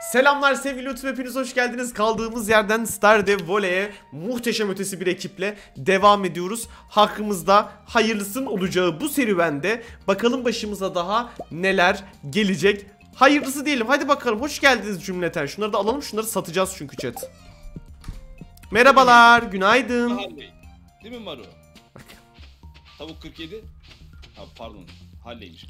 Selamlar sevgili YouTube, hepiniz hoş geldiniz. Kaldığımız yerden Stardew Valley'e muhteşem ötesi bir ekiple devam ediyoruz. Hakkımızda hayırlısın olacağı bu serüvende bakalım başımıza daha neler gelecek. Hayırlısı diyelim, hadi bakalım. Hoş geldiniz cümleten. Şunları da alalım, şunları satacağız çünkü chat. Merhabalar, günaydın. Halley. Değil mi Maru? Tavuk 47. Ha, pardon. Halley'miş.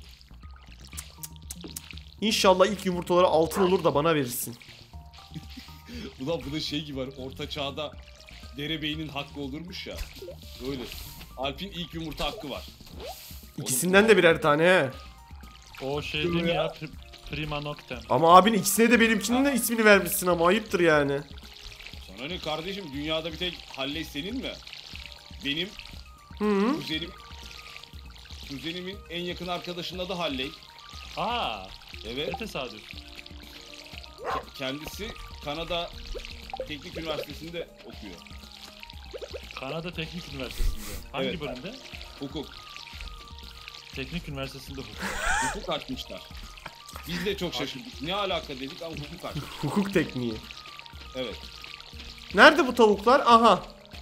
İnşallah ilk yumurtaları altın olur da bana verirsin. Ulan bunun şey gibi var. Orta çağda derebeyinin hakkı olurmuş ya. Böyle. Alp'in ilk yumurta hakkı var. İkisinden de birer tane he. O şey değil mi ya? Prima Noctem. Ama abin ikisine de benimkinin de ismini vermişsin, ama ayıptır yani. Sana ne kardeşim? Dünyada bir tek Halley senin mi? Benim Hı. Kuzenimin en yakın arkadaşının adı Halley. Aa, Evet. ne tesadüf. Kendisi Kanada Teknik Üniversitesi'nde okuyor. Kanada Teknik Üniversitesi'nde. Hangi Evet. bölümde? Hukuk. Teknik Üniversitesi'nde hukuk. Hukuk açmışlar. Biz de çok şaşırdık. Ne alaka dedik ama hukuk açmış. Hukuk tekniği. Evet. Nerede bu tavuklar? Aha.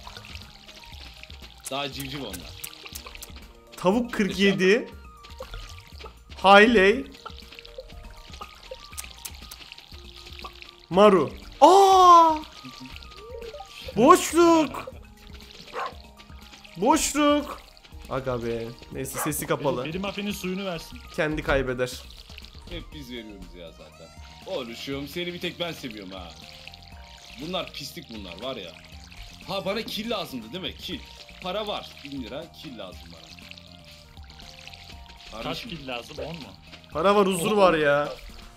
Daha civciv onlar. Tavuk 47. Hayley. Maru. Aa! Boşluk. Boşluk. Aga be. Neyse, sesi kapalı. Biri mafinin suyunu versin. Kendi kaybeder. Hep biz veriyoruz ya zaten. Oluşuyorum, seni bir tek ben seviyorum ha. Bunlar pislik bunlar var ya. Ha, bana kill lazımdı değil mi? Kill. Para var. 1000 lira kill lazım bana. Kaç Kardeşim, kill lazım? 10 mu? Para var, huzur var ya.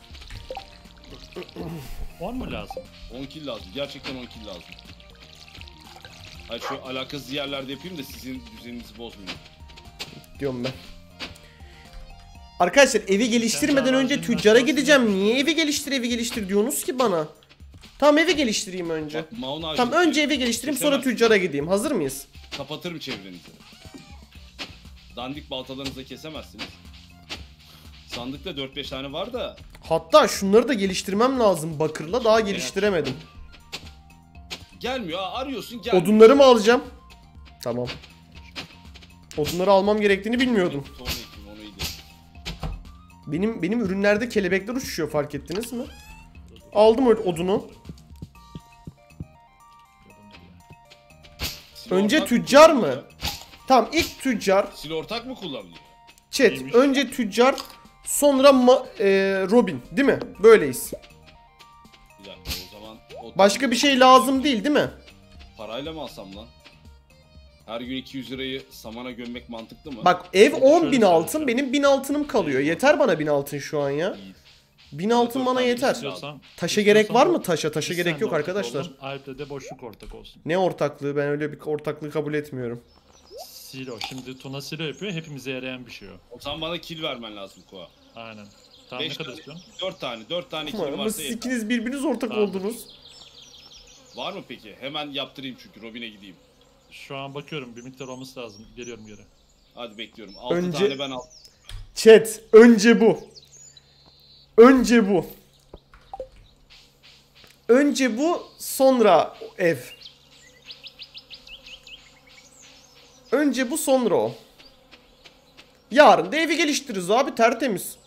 10 mu lazım? 10 kill lazım. Gerçekten 10 kill lazım. Hayır, şu alakasız yerlerde yapayım da sizin düzeninizi bozmayayım. Diyorum ben. Arkadaşlar, evi geliştirmeden Sen önce ağzının tüccara açmasını gideceğim. yapıyorsun. Niye evi geliştir diyorsunuz ki bana? Tamam, evi geliştireyim önce. Bak, Maun ağacı. Tamam, önce evi geliştireyim, sonra Kesemezsin. tüccara gideyim. Hazır mıyız? Kapatırım çevrenizi. Dandik baltalarınızla kesemezsiniz. Sandıkta 4-5 tane var da. Hatta şunları da geliştirmem lazım bakırla. Daha geliştiremedim. Gelmiyor. Arıyorsun, gelmiyor. Odunları mı alacağım? Tamam. Odunları almam gerektiğini bilmiyordum. Sonra ekeyim, onu iyi de. Benim ürünlerde kelebekler uçuşuyor, fark ettiniz mi? Aldım odunu. Silo Önce ortak mı tüccar mı? kullanılıyor? Tamam, ilk tüccar. Silo ortak mı kullanılıyor? Chat, Neymiş? önce tüccar, sonra Robin, değil mi? Böyleyiz. Bir dakika, o zaman Başka bir şey lazım değil mi? parayla mı alsam lan? Her gün 200 lirayı samana gömmek mantıklı mı? Bak, ev Şöyle 10.000 altın, söyleyeceğim. benim 1000 altınım kalıyor. Yeter bana 1000 altın şu an ya. İyi. 1000 altın bana yeter. İstiyorsan, Taşa gerek var mı? istiyorsan Taşa biz gerek seninle yok ortak arkadaşlar. olalım, Alp'le de boşluk ortak olsun. Ne ortaklığı? Ben öyle bir ortaklığı kabul etmiyorum. Silo. Şimdi Tuna silo yapıyor. Hepimize yarayan bir şey o. O zaman bana kill vermen lazım Koa. Aynen. Tamam, ne 5 kadar tane, istiyorsun? 4 tane killim Ama varsa siz yeter. ikiniz birbiriniz ortak Tamam. oldunuz. Var mı peki? Hemen yaptırayım çünkü Robin'e gideyim. Şu an bakıyorum, bir miktar olması lazım. Geliyorum geri. Hadi bekliyorum. 6 Önce- tane ben al. Chat, önce bu. Önce bu. Önce bu, sonra ev. Önce bu, sonra o. Yarın da evi geliştiririz abi, tertemiz.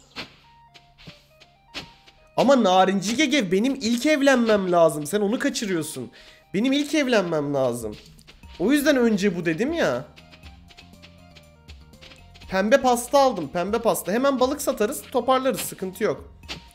Ama Narinci Gegev, benim ilk evlenmem lazım. Sen onu kaçırıyorsun. Benim ilk evlenmem lazım. O yüzden önce bu dedim ya. Pembe pasta aldım, pembe pasta. Hemen balık satarız, toparlarız, sıkıntı yok.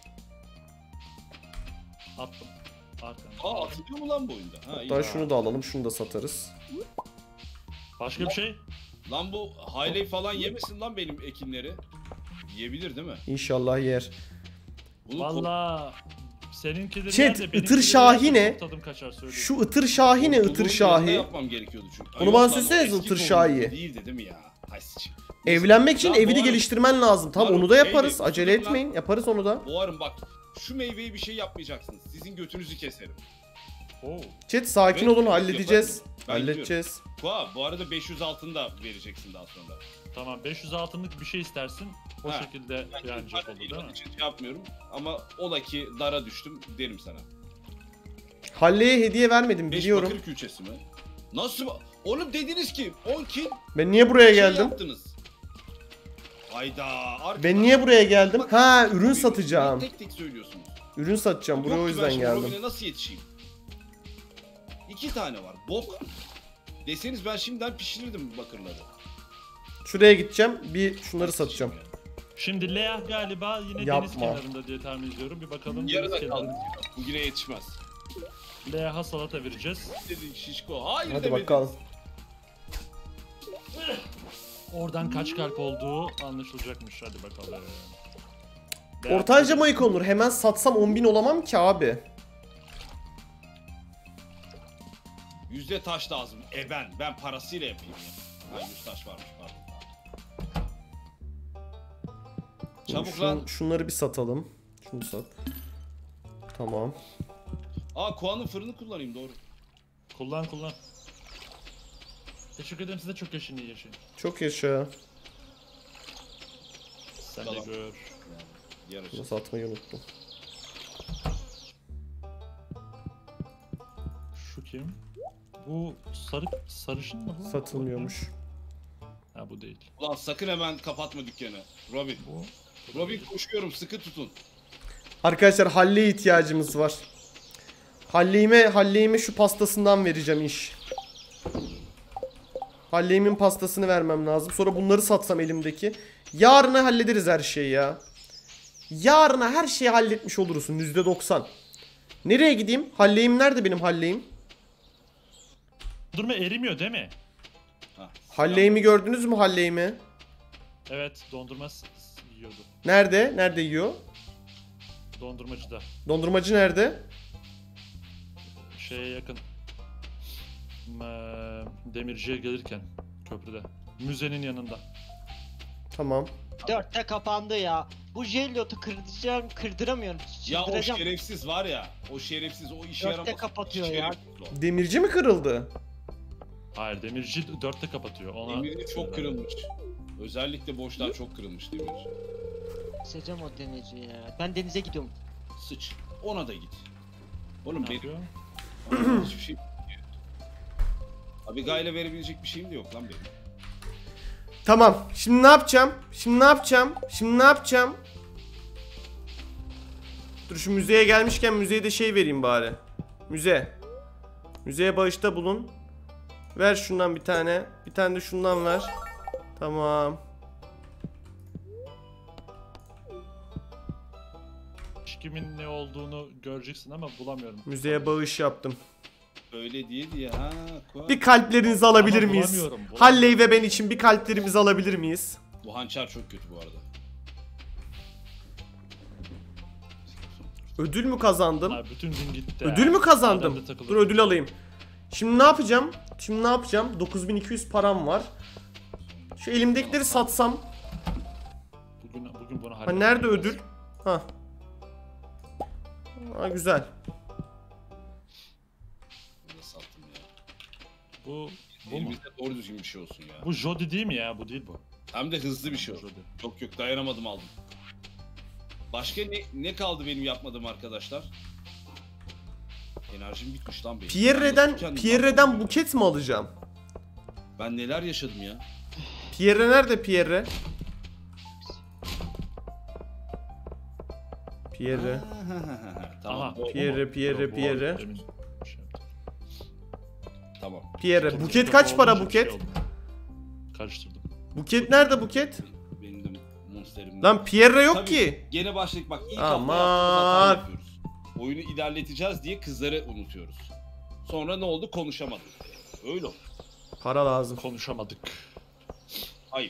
Attım. Arkadan. Aa, atılıyor mu lan bu oyunda? Ha, iyi. Hatta şunu da alalım, şunu da satarız. Başka bir şey? Lan bu Hayley falan yemesin lan benim ekinleri. Yiyebilir değil mi? İnşallah yer. Bunu Valla seninkileri Chat, yer de ıtır benimkileri Şahine. yerse tadım kaçar, söyleyeyim. Şu ıtır şahi ne, ıtır Ne şahi? yapmam gerekiyordu çünkü. Onu Yok bana lan, söylesenize, o eski ıtır tohum şahi. Değildi değil mi ya? Hay sıçayım. Evlenmek için Lan evi de bu arada- geliştirmen lazım. Tamam, Lan onu da şeyle, yaparız. Acele kusura bakma. etmeyin. Yaparız onu da. Boğarım bak. Şu meyveyi bir şey yapmayacaksınız. Sizin götünüzü keserim. Oo. Chat, sakin Ben- olun, halledeceğiz. Ben Halledeceğiz. Koa, bu arada 500 altın da vereceksin daha sonra. Tamam, 500 altınlık bir şey istersin. O Ha. şekilde Ben bir ancak olur değil mi? için şey yapmıyorum ama ola ki dara düştüm derim sana. Halley'e hediye vermedim 5 biliyorum. bakır külçesi mi? Nasıl? Oğlum dediniz ki 10 kill Ben niye buraya şey geldim? yaptınız. Hayda. Ben niye buraya geldim? Ha, ürün satacağım. Tek tek söylüyorsunuz. Ürün satacağım. Buraya Yok o ki ben yüzden şimdi geldim. Robin'e nasıl yetişeyim? 2 tane var. Bok. Deseniz ben şimdiden pişirirdim bakırları. Şuraya gideceğim. Bir şunları satacağım. Şimdi Lea galiba yine Yapma. deniz kenarında diye tahmin ediyorum. Bir bakalım Yarıda deniz kaldı. kenarında. Bugüne yetişmez. Lea'ha salata vereceğiz. Dedin şişko. Hayır Hadi demedin. bakalım. Oradan kaç kalp olduğu anlaşılacakmış. Hadi bakalım. Lea- Orta harcama konur. Hemen satsam 10.000 olamam ki abi. Yüzde taş lazım. Ben parasıyla yapayım ya. Ha 100 taş varmış pardon. Çabuk lan. Şunları bir satalım. Şunu sat. Tamam. Aa Kuan'ın fırını kullanayım doğru. Kullan. Teşekkür ederim, size çok yaşın iyi yaşayın. Çok yaşa. Sen Tamam. de gör. Yarışı. Bunu satmayı unuttum. Şu kim? Bu sarışın mı bu? Satılmıyormuş. Ha bu değil. Ulan sakın hemen kapatma dükkanı. Robin. Bu. Robin koşuyorum sıkı tutun. Arkadaşlar Halley'e ihtiyacımız var. Halley'ime şu pastasından vereceğim iş. Halley'imin pastasını vermem lazım. Sonra bunları satsam elimdeki. Yarına hallederiz her şeyi ya. Yarına her şeyi halletmiş oluruz. %90. Nereye gideyim? Halley'im nerede benim Halley'im? Dondurma erimiyor değil mi? Hah, Halley'imi gördünüz mü Halley'imi? Evet, dondurma yiyordu. Nerede? Nerede yiyor? Dondurmacıda. Dondurmacı nerede? Şeye yakın. Demirciye gelirken köprüde. Müzenin yanında. Tamam. 4'te kapandı ya. Bu Jellot'u kırdıramıyorum. Ya o Çıldıracağım. şerefsiz var ya. O şerefsiz o işe Dörtte yaramaz. kapatıyor ya. Şerefsiz o. Demirci mi kırıldı? Hayır, demirci 4'te kapatıyor. Ona Demirci çok kırılmış. Özellikle boşluğa çok kırılmış demirci. Sıcam o denizi ya. Ben denize gidiyorum. Sıç. Ona da git. Oğlum ne benim yapıyor? hiçbir şey. Abi gayla verebilecek bir şeyim de yok lan benim. Tamam. Şimdi ne yapacağım? Şimdi ne yapacağım? Dur şu müzeye gelmişken müzeye de şey vereyim bari. Müze. Müzeye bağışta bulun. Ver şundan bir tane. Bir tane de şundan ver. Tamam. Kimin ne olduğunu göreceksin ama bulamıyorum. Müzeye bağış yaptım. Öyle değildi ya. Ha, Bir kalplerinizi alabilir Ama miyiz? bulamıyorum. Halley ve ben için bir kalplerimizi alabilir miyiz? Bu hançer çok kötü bu arada. Ödül mü kazandım? Ha, bütün gün gitti. Ödül mü kazandım? Madem de takılır. Dur ödül alayım. Şimdi ne yapacağım? 9200 param var. Şu elimdekileri satsam. Bugün bunu Ha nerede ödül? Ha. Ha güzel. Ne sattım ya. Bu mu? Elimizde doğru düzgün bir şey olsun ya. Bu Jody değil mi ya? Bu değil bu. Hem de hızlı bir şey olsun. Jody. Yok dayanamadım aldım. Başka ne kaldı benim yapmadığım arkadaşlar? Enerjim bitmiş lan benim. Pierre'den buket mi alacağım? Ben neler yaşadım ya. Pierre nerede Pierre? Pierre. Tamam. Aha. Pierre. Emin. Şey yaptım. Tamam. Pierre. Buket kaç para Olunca bir şey buket? oldu. Karıştırdım. Buket nerede buket? Benim de monsterim. Lan Pierre yok Tabii, ki. Gene başladık bak ilk Aman. hafta yapıyoruz. Oyunu ilerleteceğiz diye kızları unutuyoruz. Sonra ne oldu? Konuşamadık. Öyle oldu. Para lazım. Konuşamadık. Hayır.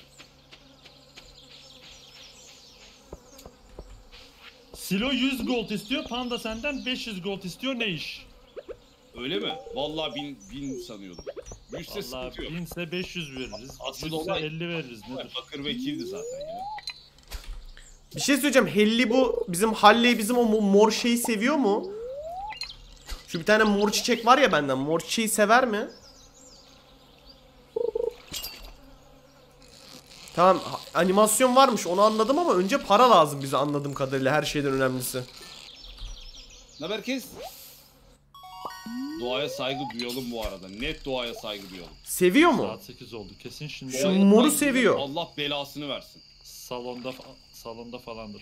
Silo 100 gold istiyor, Panda senden 500 gold istiyor, ne iş? Öyle mi? Vallahi bin sanıyordum. 100'se Vallahi sıkıntı yok. 1000'se 500 veririz, Aslında 100'se olay- 50 veririz, nedir? Bakır ve kildi zaten ya. Bir şey söyleyeceğim. Halley bizim o mor şeyi seviyor mu? Şu bir tane mor çiçek var ya benden. Mor çiçeği sever mi? Tamam animasyon varmış onu anladım ama önce para lazım bize anladığım kadarıyla her şeyden önemlisi. Naber kes? Doğaya saygı duyalım bu arada. Net doğaya saygı duyalım. Seviyor mu? Saat 8 oldu. Kesin şimdi Şu Doğaya moru saygı seviyor. duyalım, Allah belasını versin. salonda falandır.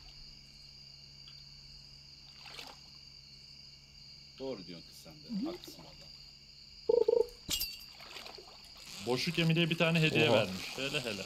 Doğru diyorsun kız sen de. Haklısın valla. Boşluk Emine'ye bir tane hediye Oha. vermiş. Hele.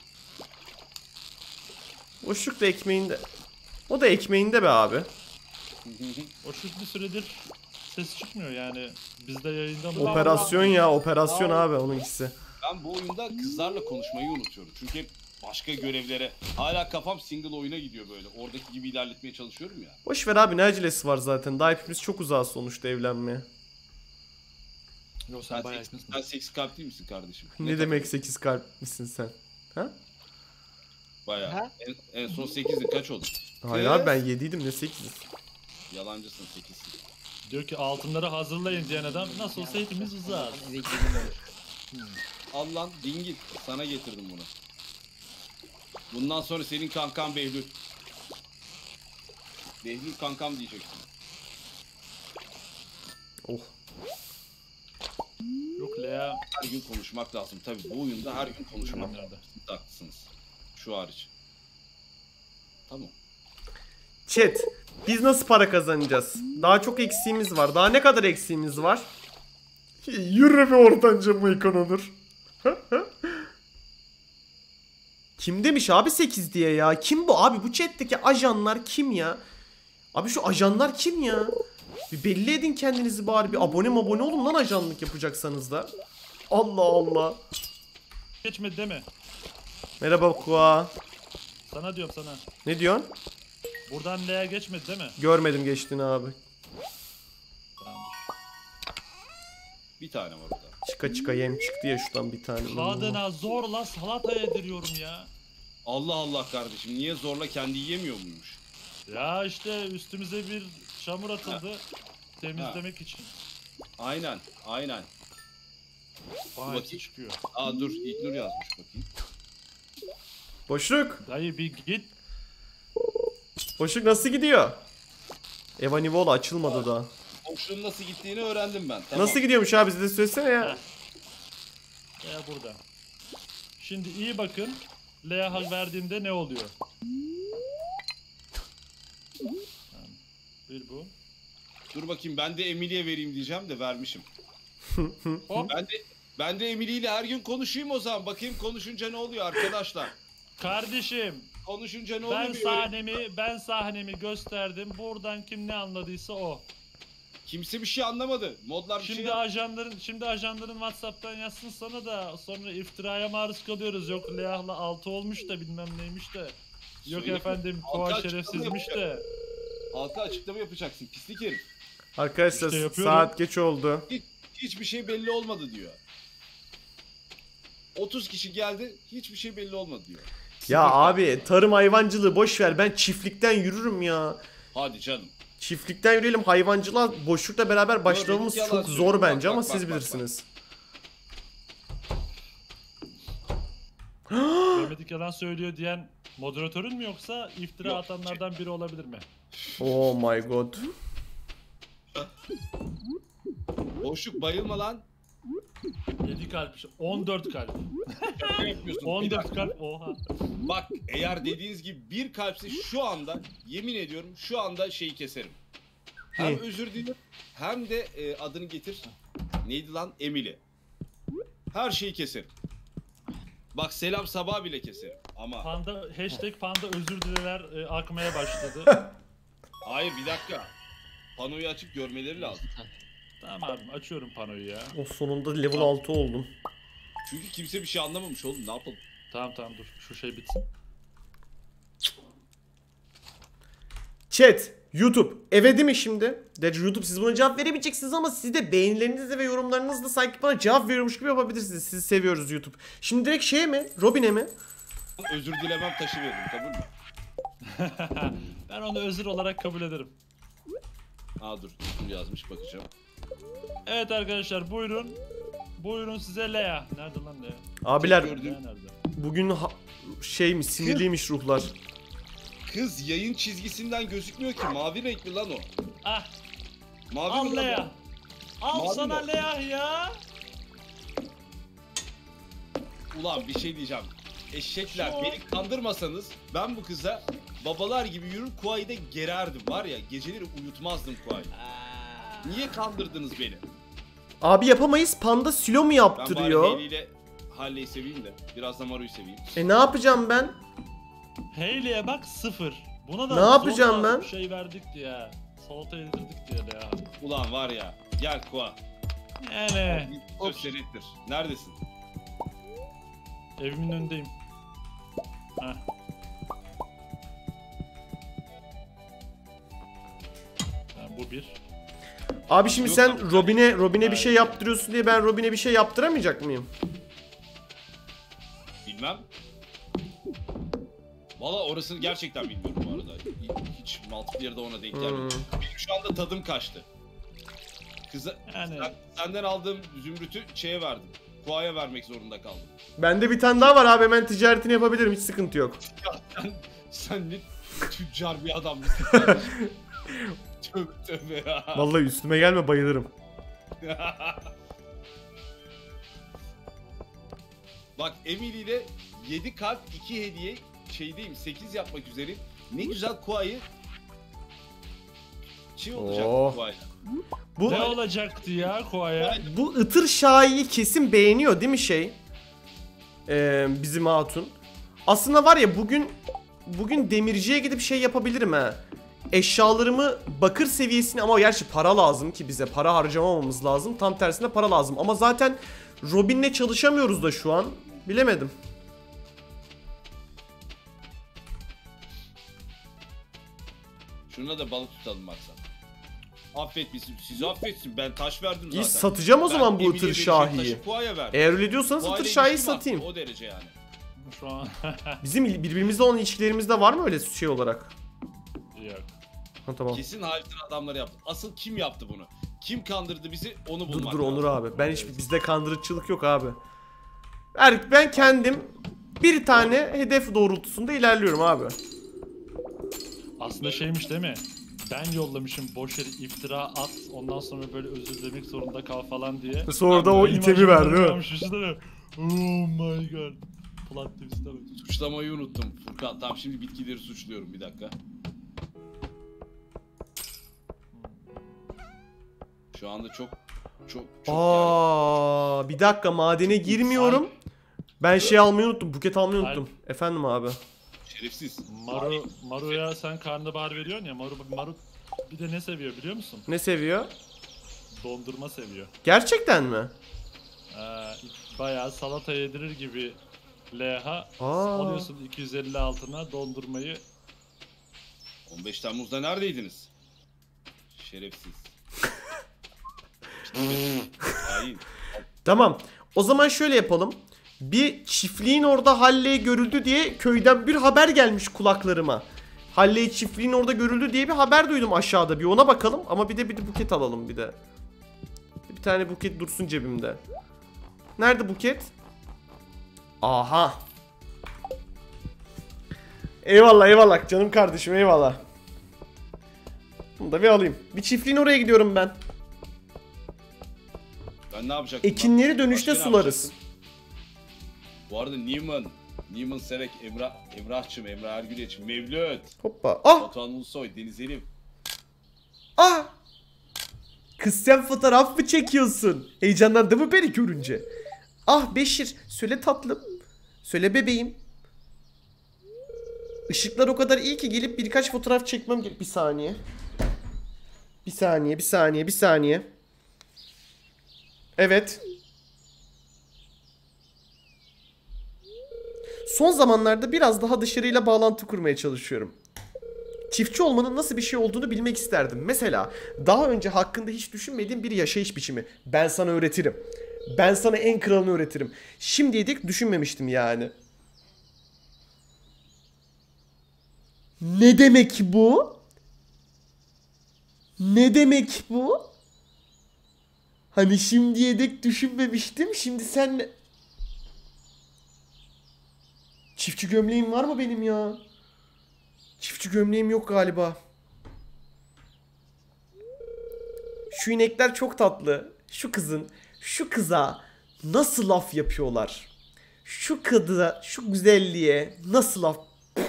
Boşluk da ekmeğinde. O da ekmeğinde be abi. Boşluk bir süredir ses çıkmıyor yani. Bizde yayında mı? Operasyon ya operasyon abi onunkisi. Ben bu oyunda kızlarla konuşmayı unutuyorum. Çünkü hep başka görevlere hala kafam single oyuna gidiyor böyle. Oradaki gibi ilerletmeye çalışıyorum ya. Boş ver abi ne acelesi var zaten. Daha hepimiz çok uzağız sonuçta evlenmeye. Yok sen bayağı Sen yakınsın. seksi kalp değil misin kardeşim? Ne demek 8 kalp misin sen? Ha? Bayağı. Ha? En son 8'di kaç oldu? Hayır abi ben 7'ydim ne 8'i. Yalancısın 8'sin. Diyor ki altınları hazırlayın diyen adam nasıl olsa hepimiz uzağız. Al lan dingil. Sana getirdim bunu. Bundan sonra senin kankan Behlül. Behlül kankam diyeceksin. Oh. Yok Lea. Her gün konuşmak lazım. Tabii bu oyunda her gün konuşmak Nerede? lazım. Siz de haklısınız. Şu hariç. Tamam. Chat biz nasıl para kazanacağız? Daha çok eksiğimiz var. Daha ne kadar eksiğimiz var? Yürü be ortanca Maykan Onur. Kim demiş abi 8 diye ya? Kim bu abi? Bu chat'teki ajanlar kim ya? Abi şu ajanlar kim ya? Bir belli edin kendinizi bari. Bir abone olun lan ajanlık yapacaksanız da. Allah Allah. Geçmedi deme. Merhaba Kua. Sana diyorum sana. Ne diyorsun? Buradan Lea geçmedi değil mi? Görmedim geçtiğini abi. Tamamdır. Bir tane var orada. Çıka yem çıktı ya şuradan bir tane. Kadına zorla salata yediriyorum ya. Allah Allah kardeşim niye zorla kendi yiyemiyor muymuş? Ya işte üstümüze bir çamur atıldı. Temizlemek için. Aynen. Vay bakayım. çıkıyor. Aa dur İlknur yazmış bakayım. Boşluk. Dayı bir git. Boşluk nasıl gidiyor? Eva Nivola açılmadı daha. Boşluğun nasıl gittiğini öğrendim ben. Tamam. Nasıl gidiyormuş abi bize de söylesene ya. Lea burada. Şimdi iyi bakın. Lea hak verdiğimde ne oluyor? Tamam. Bir bu. Dur bakayım ben de Emily'ye vereyim diyeceğim de vermişim. Hop. Ben de Emily ile her gün konuşayım o zaman. Bakayım konuşunca ne oluyor arkadaşlar. Kardeşim Konuşunca ne oluyor? ben sahnemi gösterdim. Buradan kim ne anladıysa o. Kimse bir şey anlamadı. Modlar bir Şimdi şey... ajanların WhatsApp'tan yazsın sana da sonra iftiraya maruz kalıyoruz. Yok Leah'la 6 olmuş da bilmem neymiş de. Yok Söyle. efendim Halka Koa açıklama şerefsizmiş yapacak. de. Halka açıklama yapacaksın pislik herif. Arkadaşlar İşte yapıyorum. saat geç oldu. Hiçbir şey belli olmadı diyor. 30 kişi geldi hiçbir şey belli olmadı diyor. Ya Sıfır abi kaldı. tarım hayvancılığı boş ver ben çiftlikten yürürüm ya. Hadi canım. Çiftlikten yürüyelim hayvancılığa boşlukla beraber başlamamız yalan çok söylüyorum. zor bence Bak, ama bak, siz bak, bilirsiniz. Mehmet yalan söylüyor diyen moderatörün mü yoksa iftira Yok. atanlardan biri olabilir mi? Oh my god. Boşluk bayılma lan. 7 kalp, 14 kalp. Şaka yapıyorsun. Bir 14 dakika. kalp oha. Bak eğer dediğiniz gibi bir kalpse şu anda yemin ediyorum şu anda şeyi keserim. Hem Ne? özür dilerim hem de adını getir. Neydi lan? Emily. Her şeyi keserim. Bak selam sabah bile keserim. Ama Panda #panda özür dileler akmaya başladı. hayır bir dakika. Panoyu açıp görmeleri lazım. Tamam abim açıyorum panoyu ya. O sonunda level 6 oldum. Çünkü kimse bir şey anlamamış oğlum ne yapalım. Tamam dur şu şey bitsin. Chat, YouTube eve değil mi şimdi? YouTube siz buna cevap veremeyeceksiniz ama siz de beğenilerinizle ve yorumlarınızla sanki bana cevap veriyormuş gibi yapabilirsiniz. Sizi seviyoruz YouTube. Şimdi direkt şeye mi? Robin'e mi? Özür dilemem taşı verdim kabul mü? Ben onu özür olarak kabul ederim. Aa dur kim yazmış bakacağım. Evet arkadaşlar buyurun. Buyurun size Lea. Nerede lan Lea? Abiler Gördüm. Lea nerede? bugün şeymiş, sinirliymiş ruhlar. Kız yayın çizgisinden gözükmüyor ki. Mavi renkli lan o. Ah, Mavi al mi lan Lea. Al Mavi sana mi? Lea ya. o? Ulan bir şey diyeceğim. Eşekler Şu- beni kandırmasanız ben bu kıza babalar gibi yürür Kuay'ı da gererdim var ya. Geceleri uyutmazdım Kuay'ı. Niye kandırdınız beni? Abi yapamayız. Panda silo mu Ben bari yaptırıyor? Hayley ile Halley'i seveyim de biraz da Maru'yu seveyim. Ne yapacağım ben? Hayley'e bak 0. Buna da Ne yapacağım zorla ben? şey verdik diye. Salata yedirdik diye Lea. Ulan var ya gel Kua. Yani Gösterittir. Neredesin? evimin önündeyim. Heh. Yani bu bir. Abi şimdi Yok sen abi. Robin'e bir şey yaptırıyorsun diye ben Robin'e bir şey yaptıramayacak mıyım? Bilmem. Valla orasını gerçekten bilmiyorum bu arada. Hiç multiplayer'da ona denk gelmedim. Benim şu anda tadım kaçtı. Kıza, Yani senden aldığım zümrütü şeye verdim. Kua'ya vermek zorunda kaldım. Bende bir tane daha var abi, hemen ticaretini yapabilirim, hiç sıkıntı yok. Sen ne tüccar bir adam mısın kardeşim? Tövbe tövbe ya. Vallahi üstüme gelme, bayılırım. Bak Emily ile 7 kalp 2 hediye şeydeyim 8 yapmak üzereyim. Ne güzel Kua'yı şey olacak Oh. Kua'yla. Bu ne olacaktı ya Koa'ya? bu ıtır şahiyi kesin beğeniyor değil mi şey? Bizim hatun. Aslında var ya bugün demirciye gidip şey yapabilirim ha. Eşyalarımı bakır seviyesine, ama gerçi para lazım ki bize, para harcamamamız lazım. Tam tersine para lazım. Ama zaten Robin'le çalışamıyoruz da şu an. Bilemedim. Şuna da balık tutalım baksan. Affet bizi, sizi affetsin. Ben taş verdim zaten. İyi, satacağım o zaman bu Emily'ye ıtır vereceğim şahiyi. taşı Kua'ya verdim. Eğer öyle diyorsanız Kua'yla ıtır şahiyi ilişkim satayım. arttı, o derece yani. Şu an Bizim birbirimizle olan ilişkilerimizde var mı öyle şey olarak? yok. Ha tamam. Kesin halit'in adamları yaptı. Asıl kim yaptı bunu? Kim kandırdı bizi onu bulmak Dur lazım. Onur abi. Bizde kandırıcılık yok abi. Ben kendim bir tane hedef doğrultusunda ilerliyorum abi. Aslında şeymiş değil mi? Ben yollamışım boş yere iftira at ondan sonra böyle özür dilemek zorunda kal falan diye. Sonra da o Benim itemi ver değil mi? yapmış, düşünsene. Oh my god. Plot twist'e bak. Suçlamayı unuttum Furkan. Tamam şimdi bitkileri suçluyorum bir dakika. Şu anda çok Aa, bir dakika, madene girmiyorum. Ben şey almayı unuttum. Buket almayı unuttum. Efendim abi. şerefsiz. Maru'ya sen karnabahar veriyorsun ya. Maru bir de ne seviyor biliyor musun? Ne seviyor? Dondurma seviyor. Gerçekten mi? Bayağı salata yedirir gibi Leha. Aa. Alıyorsun 250 altına dondurmayı. 15 Temmuz'da neredeydiniz? Şerefsiz. Hain. Tamam. O zaman şöyle yapalım. Bir çiftliğin orada Halley görüldü diye köyden bir haber gelmiş kulaklarıma. Halley çiftliğin orada görüldü diye bir haber duydum aşağıda. Bir ona bakalım ama bir de buket alalım bir de. Bir tane buket dursun cebimde. Nerede buket? Aha. Eyvallah eyvallah canım kardeşim, eyvallah. Bunu da bir alayım. Bir çiftliğin oraya gidiyorum ben. Ben ne yapacaktım? Ekinleri lan? dönüşte Başka ne sularız. yapacaktım? Bu arada Neiman Serek, Emrah'cığım, Emrah Ergüleç, Mevlüt, Hoppa. Ah! Batuhan Ulusoy, Deniz Elif. Ah! Kız sen fotoğraf mı çekiyorsun? Heyecanlandı mı beni görünce? Ah Beşir, söyle tatlım. Söyle bebeğim. Işıklar o kadar iyi ki gelip birkaç fotoğraf çekmem gerek. Bir saniye. Bir saniye. Evet. Son zamanlarda biraz daha dışarıyla bağlantı kurmaya çalışıyorum. Çiftçi olmanın nasıl bir şey olduğunu bilmek isterdim. Mesela daha önce hakkında hiç düşünmediğim bir yaşayış biçimi. Ben sana öğretirim. Ben sana en kralını öğretirim. Şimdiye dek düşünmemiştim yani. Ne demek bu? Ne demek bu? Hani şimdiye dek düşünmemiştim. Şimdi sen... Çiftçi gömleğim var mı benim ya? Çiftçi gömleğim yok galiba. Şu inekler çok tatlı. Şu kıza nasıl laf yapıyorlar? Şu kıza, şu güzelliğe nasıl laf...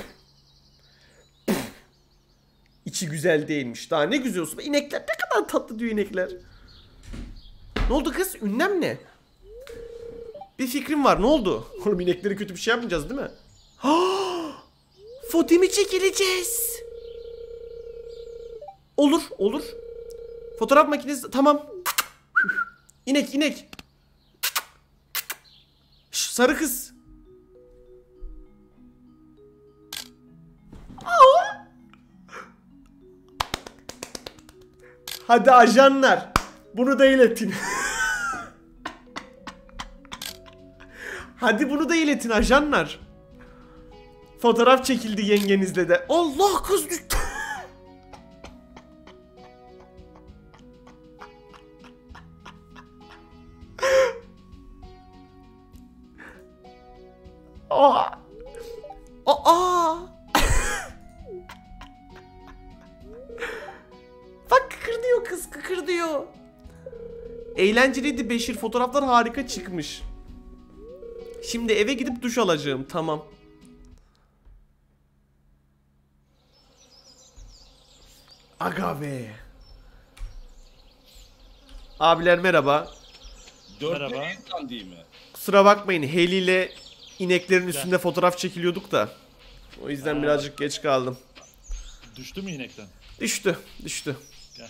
İçi güzel değilmiş. Daha ne güzel olsun. İnekler ne kadar tatlı diyor inekler. Ne oldu kız? Ünlem ne? Bir fikrim var. Ne oldu? Oğlum inekleri kötü bir şey yapmayacağız değil mi? Foto mu çekileceğiz? Olur, olur. Fotoğraf makinesi tamam. İnek. Şş, sarı kız. Hadi ajanlar. Bunu da iletin. Hadi bunu da iletin ajanlar. Fotoğraf çekildi yengenizle de. Allah kız düştü. Aa. Aa. Bak kıkırdıyor kız, kıkırdıyor. Eğlenceliydi Beşir, fotoğraflar harika çıkmış. Şimdi eve gidip duş alacağım, tamam. Aga be. Abiler merhaba. Dörtlü Merhaba. insan değil mi? Kusura bakmayın, Heli ile ineklerin üstünde fotoğraf çekiliyorduk da. O yüzden birazcık geç kaldım. Düştü mü inekten? Düştü. Gel.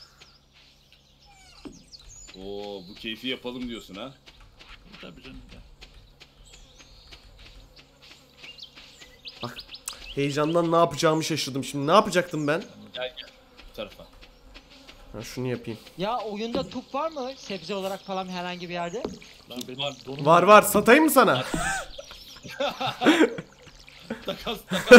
Oo, bu keyfi yapalım diyorsun ha? Tabii canım gel. Bak, heyecandan ne yapacağımı şaşırdım şimdi. Ne yapacaktım ben? Gel bu tarafa. Ha, şunu yapayım. Ya oyunda tuf var mı? Sebze olarak falan herhangi bir yerde. Lan benim Var. donum Var, satayım mı sana? Takas.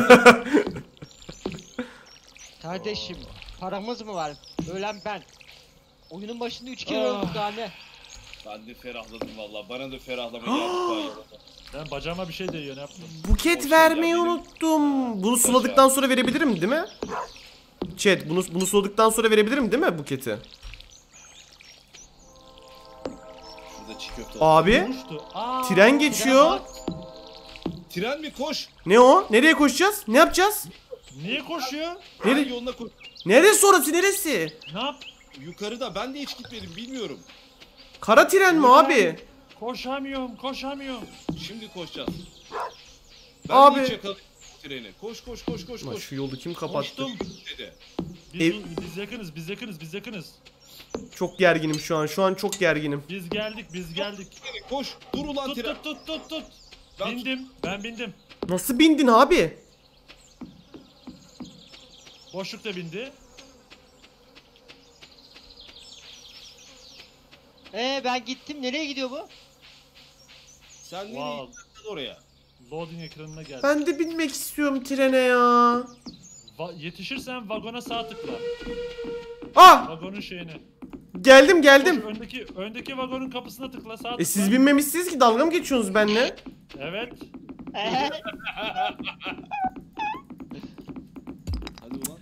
Kardeşim paramız mı var? Ölen ben. Oyunun başında 3 kere öldük daha ne? Ben de ferahladım valla. Bana da ferahlama geldi. Ben bacağıma bir şey değiyor, ne yaptım? Buket Hoş vermeyi geldin. unuttum. Bunu suladıktan sonra verebilirim değil mi? Chat, bunu suladıktan sonra verebilirim değil mi buketi? Şurada çiğ köfte var. Abi, Düştü. Aa, tren geçiyor. Tren mi koş? Ne o? Nereye koşacağız? Ne yapacağız? niye koşuyor? Tren Nere- yoluna koş. Neresi orası, neresi? Ne yap? Yukarıda ben de hiç gitmedim bilmiyorum. Kara tren mi abi? Koşamıyorum. Şimdi koşacağız. Ben Abi. de hiç yakaladım treni. Koş. Lan şu yolu kim kapattı? Koştum. Dedi. Biz yakınız. Çok gerginim şu an. Şu an çok gerginim. Biz geldik. Treni koş. Dur ulan tren. Tut. Ben Ben bindim. Nasıl bindin abi? Boşluk da bindi. Ben gittim. Nereye gidiyor bu? Sen nereye Wow. gittin oraya? Loading ekranına geldi. Ben de binmek istiyorum trene ya. Yetişirsen vagona sağ tıkla. Ah! Vagonun şeyine. Geldim. Koş, öndeki vagonun kapısına tıkla, sağ tıkla. Siz binmemişsiniz ki, dalga mı geçiyorsunuz benimle? Evet. Hadi ulan.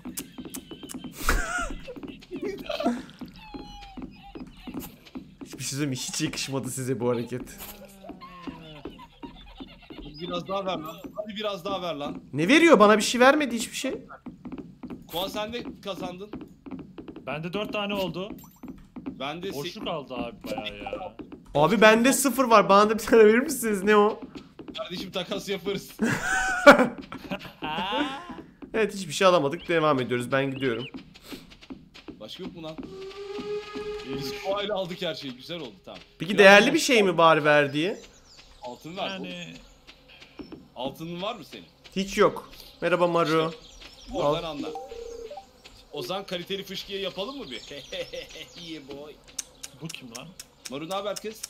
Hiçbir şey söyleyeyim mi? Hiç yakışmadı size bu hareket. Biraz daha ver lan. Hadi biraz daha ver lan. Ne veriyor? Bana bir şey vermedi, hiçbir şey. Kuan sen de kazandın. Bende 4 tane oldu. Ben de Boşluk aldı abi bayağı ya. Abi bende 0 var. Bana da bir tane verir misiniz? Ne o? kardeşim takas yaparız. Evet, hiçbir şey alamadık. Devam ediyoruz. Ben gidiyorum. Başka yok mu lan? Biz koayla aldık her şeyi. Güzel oldu tamam. Peki Biraz değerli bir şey mi bari verdiği? Altın ver. Yani Altının var mı senin? Hiç yok. Merhaba Maru. Oradan anla. O zaman kaliteli fışkiye yapalım mı bir? Yeah boy. bu kim lan? Maru ne haber kız?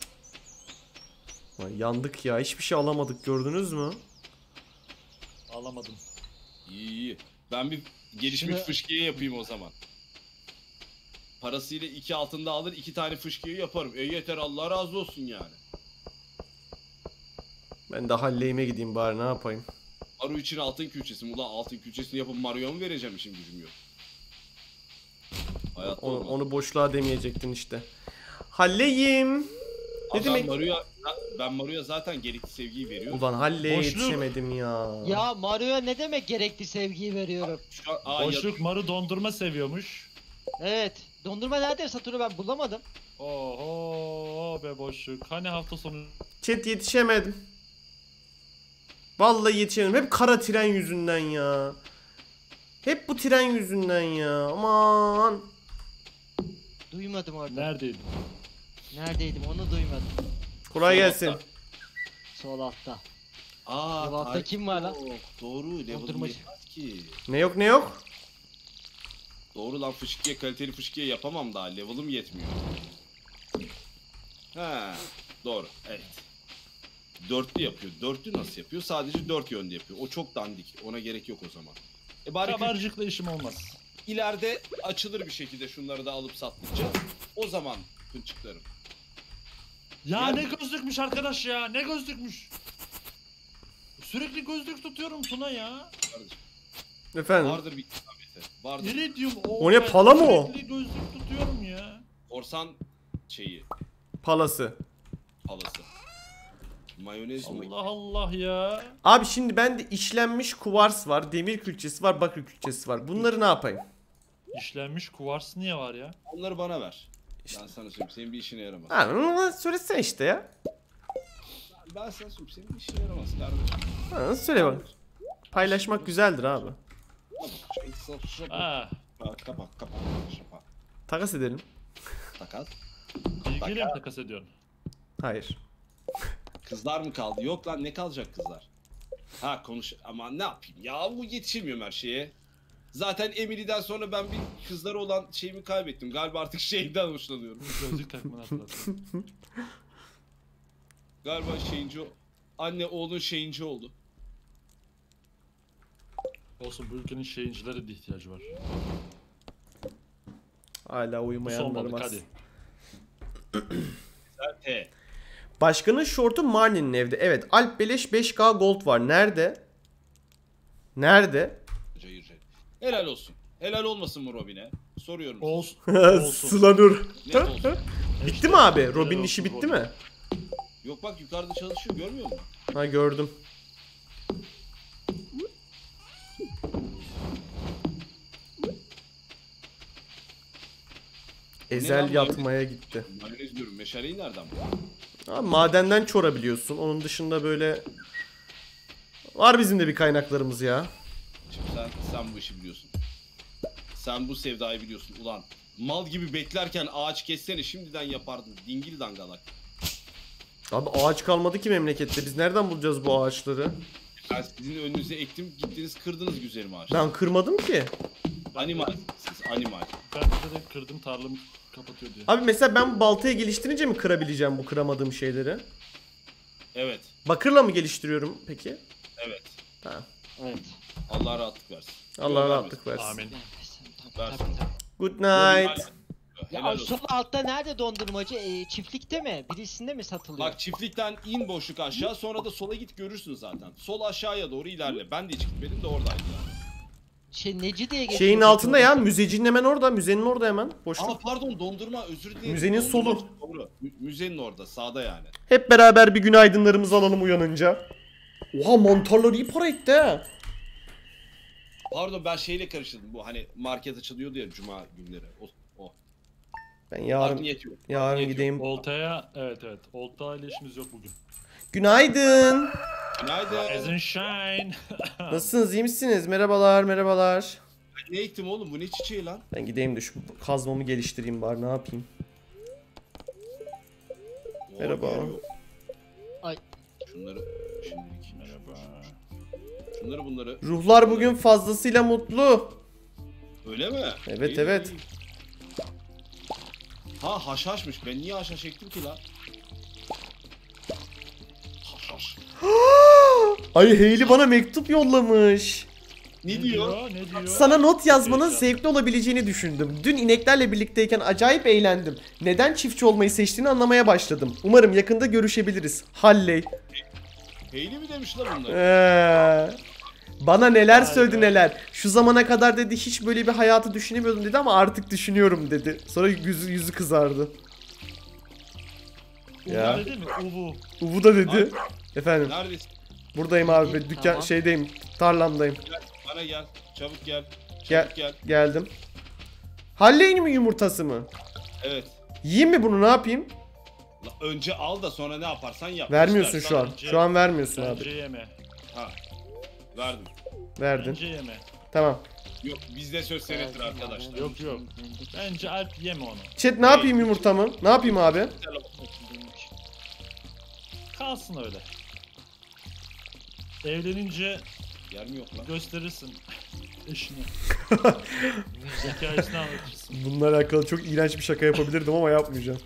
Ay, yandık ya. Hiçbir şey alamadık. Gördünüz mü? Alamadım. İyi. Ben bir gelişmiş Şimdi- fışkiye yapayım o zaman. Parasıyla 2 altında alır 2 tane fışkiye yaparım. Yeter Allah razı olsun yani. Ben de Halley'ime gideyim bari, ne yapayım. Maru için altın külçesi mi? Ulan altın külçesini yapıp Mario'ya mı vereceğim, işim gücüm yok. Hayatta Onu, olmaz. onu boşluğa demeyecektin işte. Halley'im. Ne Abi demek? ben Maru'ya zaten gerekli sevgiyi veriyorum. Ulan Halley'e Boşluk. yetişemedim ya. Ya Mario'ya ne demek gerekli sevgiyi veriyorum? Şu an, Boşluk Maru dondurma seviyormuş. Evet. Dondurma nerede satılıyor ben bulamadım. Oho be boşluk. Hani hafta sonu Chat yetişemedim. Vallahi yetişemedim. Hep kara tren yüzünden ya. Hep bu tren yüzünden ya. Aman. Duymadım orada. neredeydin? Neredeydim onu duymadım. Kolay Sol gelsin. altta. Sol altta. Aa, Level'da tarih kim var lan? yok. Doğru, level'ım Dondurmacı. yetmez ki. Ne yok ne yok? Doğru lan, fışkiye, kaliteli fışkiye yapamam daha, level'ım yetmiyor. He, doğru, evet. Dörtlü yapıyor. Dörtlü nasıl yapıyor? Sadece 4 yönde yapıyor. O çok dandik. Ona gerek yok o zaman. Bari Kabarcıkla işim olmaz. ileride açılır bir şekilde şunları da alıp sattıkça o zaman fınçıklarım. Ya Ya- ne gözlükmüş arkadaş ya, ne gözlükmüş. Sürekli gözlük tutuyorum Tuna ya. Kardeşim, Efendim? vardır bir kitabeti. Vardır. İridium O ne, pala mı o? Sürekli gözlük tutuyorum ya. Korsan şeyi, Palası. palası. Mayonez mi? Allah Allah ya. Abi şimdi bende işlenmiş kuvars var, demir külçesi var, bakır külçesi var. Bunları ne yapayım? İşlenmiş kuvars niye var ya? Onları bana ver. İşte. Ben sana söyleyeyim, senin bir işine yaramaz. Ha, söylesene işte ya. Ben sana söyleyeyim, senin bir işine yaramaz kardeşim. Ha, söyle bak. Paylaşmak güzeldir abi. Ha, Kapak. Takas edelim. Takas. bilgiyle mi takas ediyorsun? Hayır. Kızlar mı kaldı? Yok lan, ne kalacak kızlar? Ha konuş, ama ne yapayım ya, bu yetişemiyorum her şeye. Zaten Emily'den sonra ben bir kızlara olan şeyimi kaybettim. Galiba artık şeyden hoşlanıyorum. Gözlük takmanı hatırlatıyorum. Galiba şeyinci anne oğlun şeyinci oldu. Olsun, bu ülkenin şeyincilere de ihtiyacı var. Hala Bu son uyumayanlarım balık az. hadi. He. Başkanın şortu Marnie'nin evde. Evet. Alp Beleş 5K gold var. Nerede? Nerede? Cayır cayır. Helal olsun. Helal olmasın mı Robin'e? Soruyorum. Olsun. Olsun. Sılanur. Net olsun. Bitti mi abi? Helal Robin'in olsun işi bitti Robin. mi? Yok bak, yukarıda çalışıyor, görmüyor musun? Ha, gördüm. Ezel lan, yatmaya gitti. Mayonez diyorum. Meşaleyi nereden buldun? Abi, madenden çorabiliyorsun. Onun dışında böyle var bizim de bir kaynaklarımız ya. Şimdi sen bu işi biliyorsun. Sen bu sevdayı biliyorsun. Ulan mal gibi beklerken ağaç kessene, şimdiden yapardın. Dingil dangalak. Abi ağaç kalmadı ki memlekette. Biz nereden bulacağız bu ağaçları? Ben sizin önünüze ektim, gittiniz kırdınız güzelim ağaçı. Ben kırmadım ki. Animal. Siz animal. Ben de kırdım, tarlamı kapatıyor diye. Abi mesela ben bu baltayı geliştirince mi kırabileceğim bu kıramadığım şeyleri? Evet. Bakırla mı geliştiriyorum peki? Evet. Ha. Evet. Allah rahatlık versin. Allah Yok, rahatlık versin. Amin. Versin. Good night. Ya Helal olsun. sol altta nerede dondurmacı? Çiftlikte mi? Birisinde mi satılıyor? Bak, çiftlikten in boşluk aşağı, sonra da sola git, görürsün zaten. Sol aşağıya doğru ilerle. Ben de hiç gitmedim de oradaydı yani. Neci diye geçiyor. Şeyin peki altında orası? ya, müzecinin hemen orada. Müzenin orada hemen. Aa Boşluk. pardon, dondurma, özür dilerim. Müzenin Dondurma, solu. Doğru. Müzenin orada, sağda yani. Hep beraber bir günaydınlarımızı alalım uyanınca. Oha, mantarlar iyi para etti ha. Pardon, ben şeyle karıştırdım, bu hani market açılıyordu ya cuma günleri. O. Ben Aklım yarın yetiyor. yarın Aklım gideyim. Oltaya, evet. Olta ile işimiz yok bugün. Günaydın. yetiyor. Günaydın. As in shine. Nasılsınız? İyi misiniz? Merhabalar, merhabalar. Ben ne ektim oğlum, bu ne çiçeği lan? Ben gideyim de şu kazmamı geliştireyim bari, ne yapayım? Oo, Merhaba. yer yok. Ay. Şunları şimdilik. Merhaba. Şunları bunları. Ruhlar bugün fazlasıyla mutlu. Öyle mi? Evet, İyi, evet. iyi. Ha, haşhaşmış. Ben niye haşhaş ektim ki lan? Haşhaş. Ay, Hayley bana mektup yollamış. Ne diyor? Ne diyor? Sana not yazmanın Heyecan. zevkli olabileceğini düşündüm. Dün ineklerle birlikteyken acayip eğlendim. Neden çiftçi olmayı seçtiğini anlamaya başladım. Umarım yakında görüşebiliriz. Halley. Hayley mi demiş lan bunlar? Bana neler Vay söyledi be. neler. Şu zamana kadar dedi hiç böyle bir hayatı düşünemiyordum dedi ama artık düşünüyorum dedi. Sonra yüzü kızardı. Ya. Uvu dedi mi? Uvu. Uvu da dedi. Abi. Efendim Neredesin? buradayım abi. Tamam. Dükkan şeydeyim. Tarlamdayım. Gel, bana gel. Çabuk gel. Gel. Çabuk gel. Geldim. Halleyin mi yumurtası mı? Evet. Yiyeyim mi bunu ne yapayım? La, önce al da sonra ne yaparsan yap. Vermiyorsun İster şu an. Bence- Şu an vermiyorsun Bence abi. yeme. Ha. Verdim. Verdin. Bence yeme. Tamam. Yok bizde söz senettir arkadaşlar. Yok yok. Bence Alp yeme onu. Chat ne yapayım yumurtamı? Ne yapayım abi? Kalsın öyle. Evlenince Yer mi yok lan? gösterirsin eşine. Hikayesini anlatırsın. Bununla alakalı çok iğrenç bir şaka yapabilirdim ama yapmayacağım.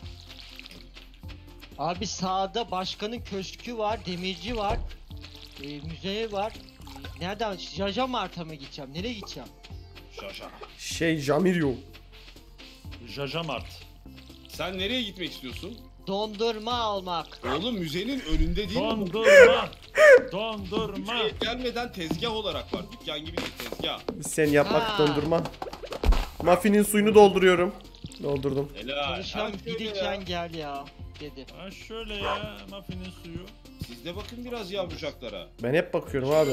Abi sağda başkanın köşkü var, demirci var, müze var. Nereden? Jaja Mart'a mı gideceğim? Nereye gideceğim? Şaşa. Jamiryo. Jajamart. Sen nereye gitmek istiyorsun? Dondurma almak. Oğlum müzenin önünde değil mi? bu? Dondurma. Dondurma. Müzeye gelmeden tezgah olarak var. Dükkan gibi değil tezgah. Sen yapmak Ha. dondurma. Muffinin suyunu dolduruyorum. Doldurdum. Helal. Çalışan Ha, şöyle giderken ya. gel ya dedi. Ha şöyle ya muffinin suyu. Siz de bakın biraz yavrucaklara. Ben hep bakıyorum abi.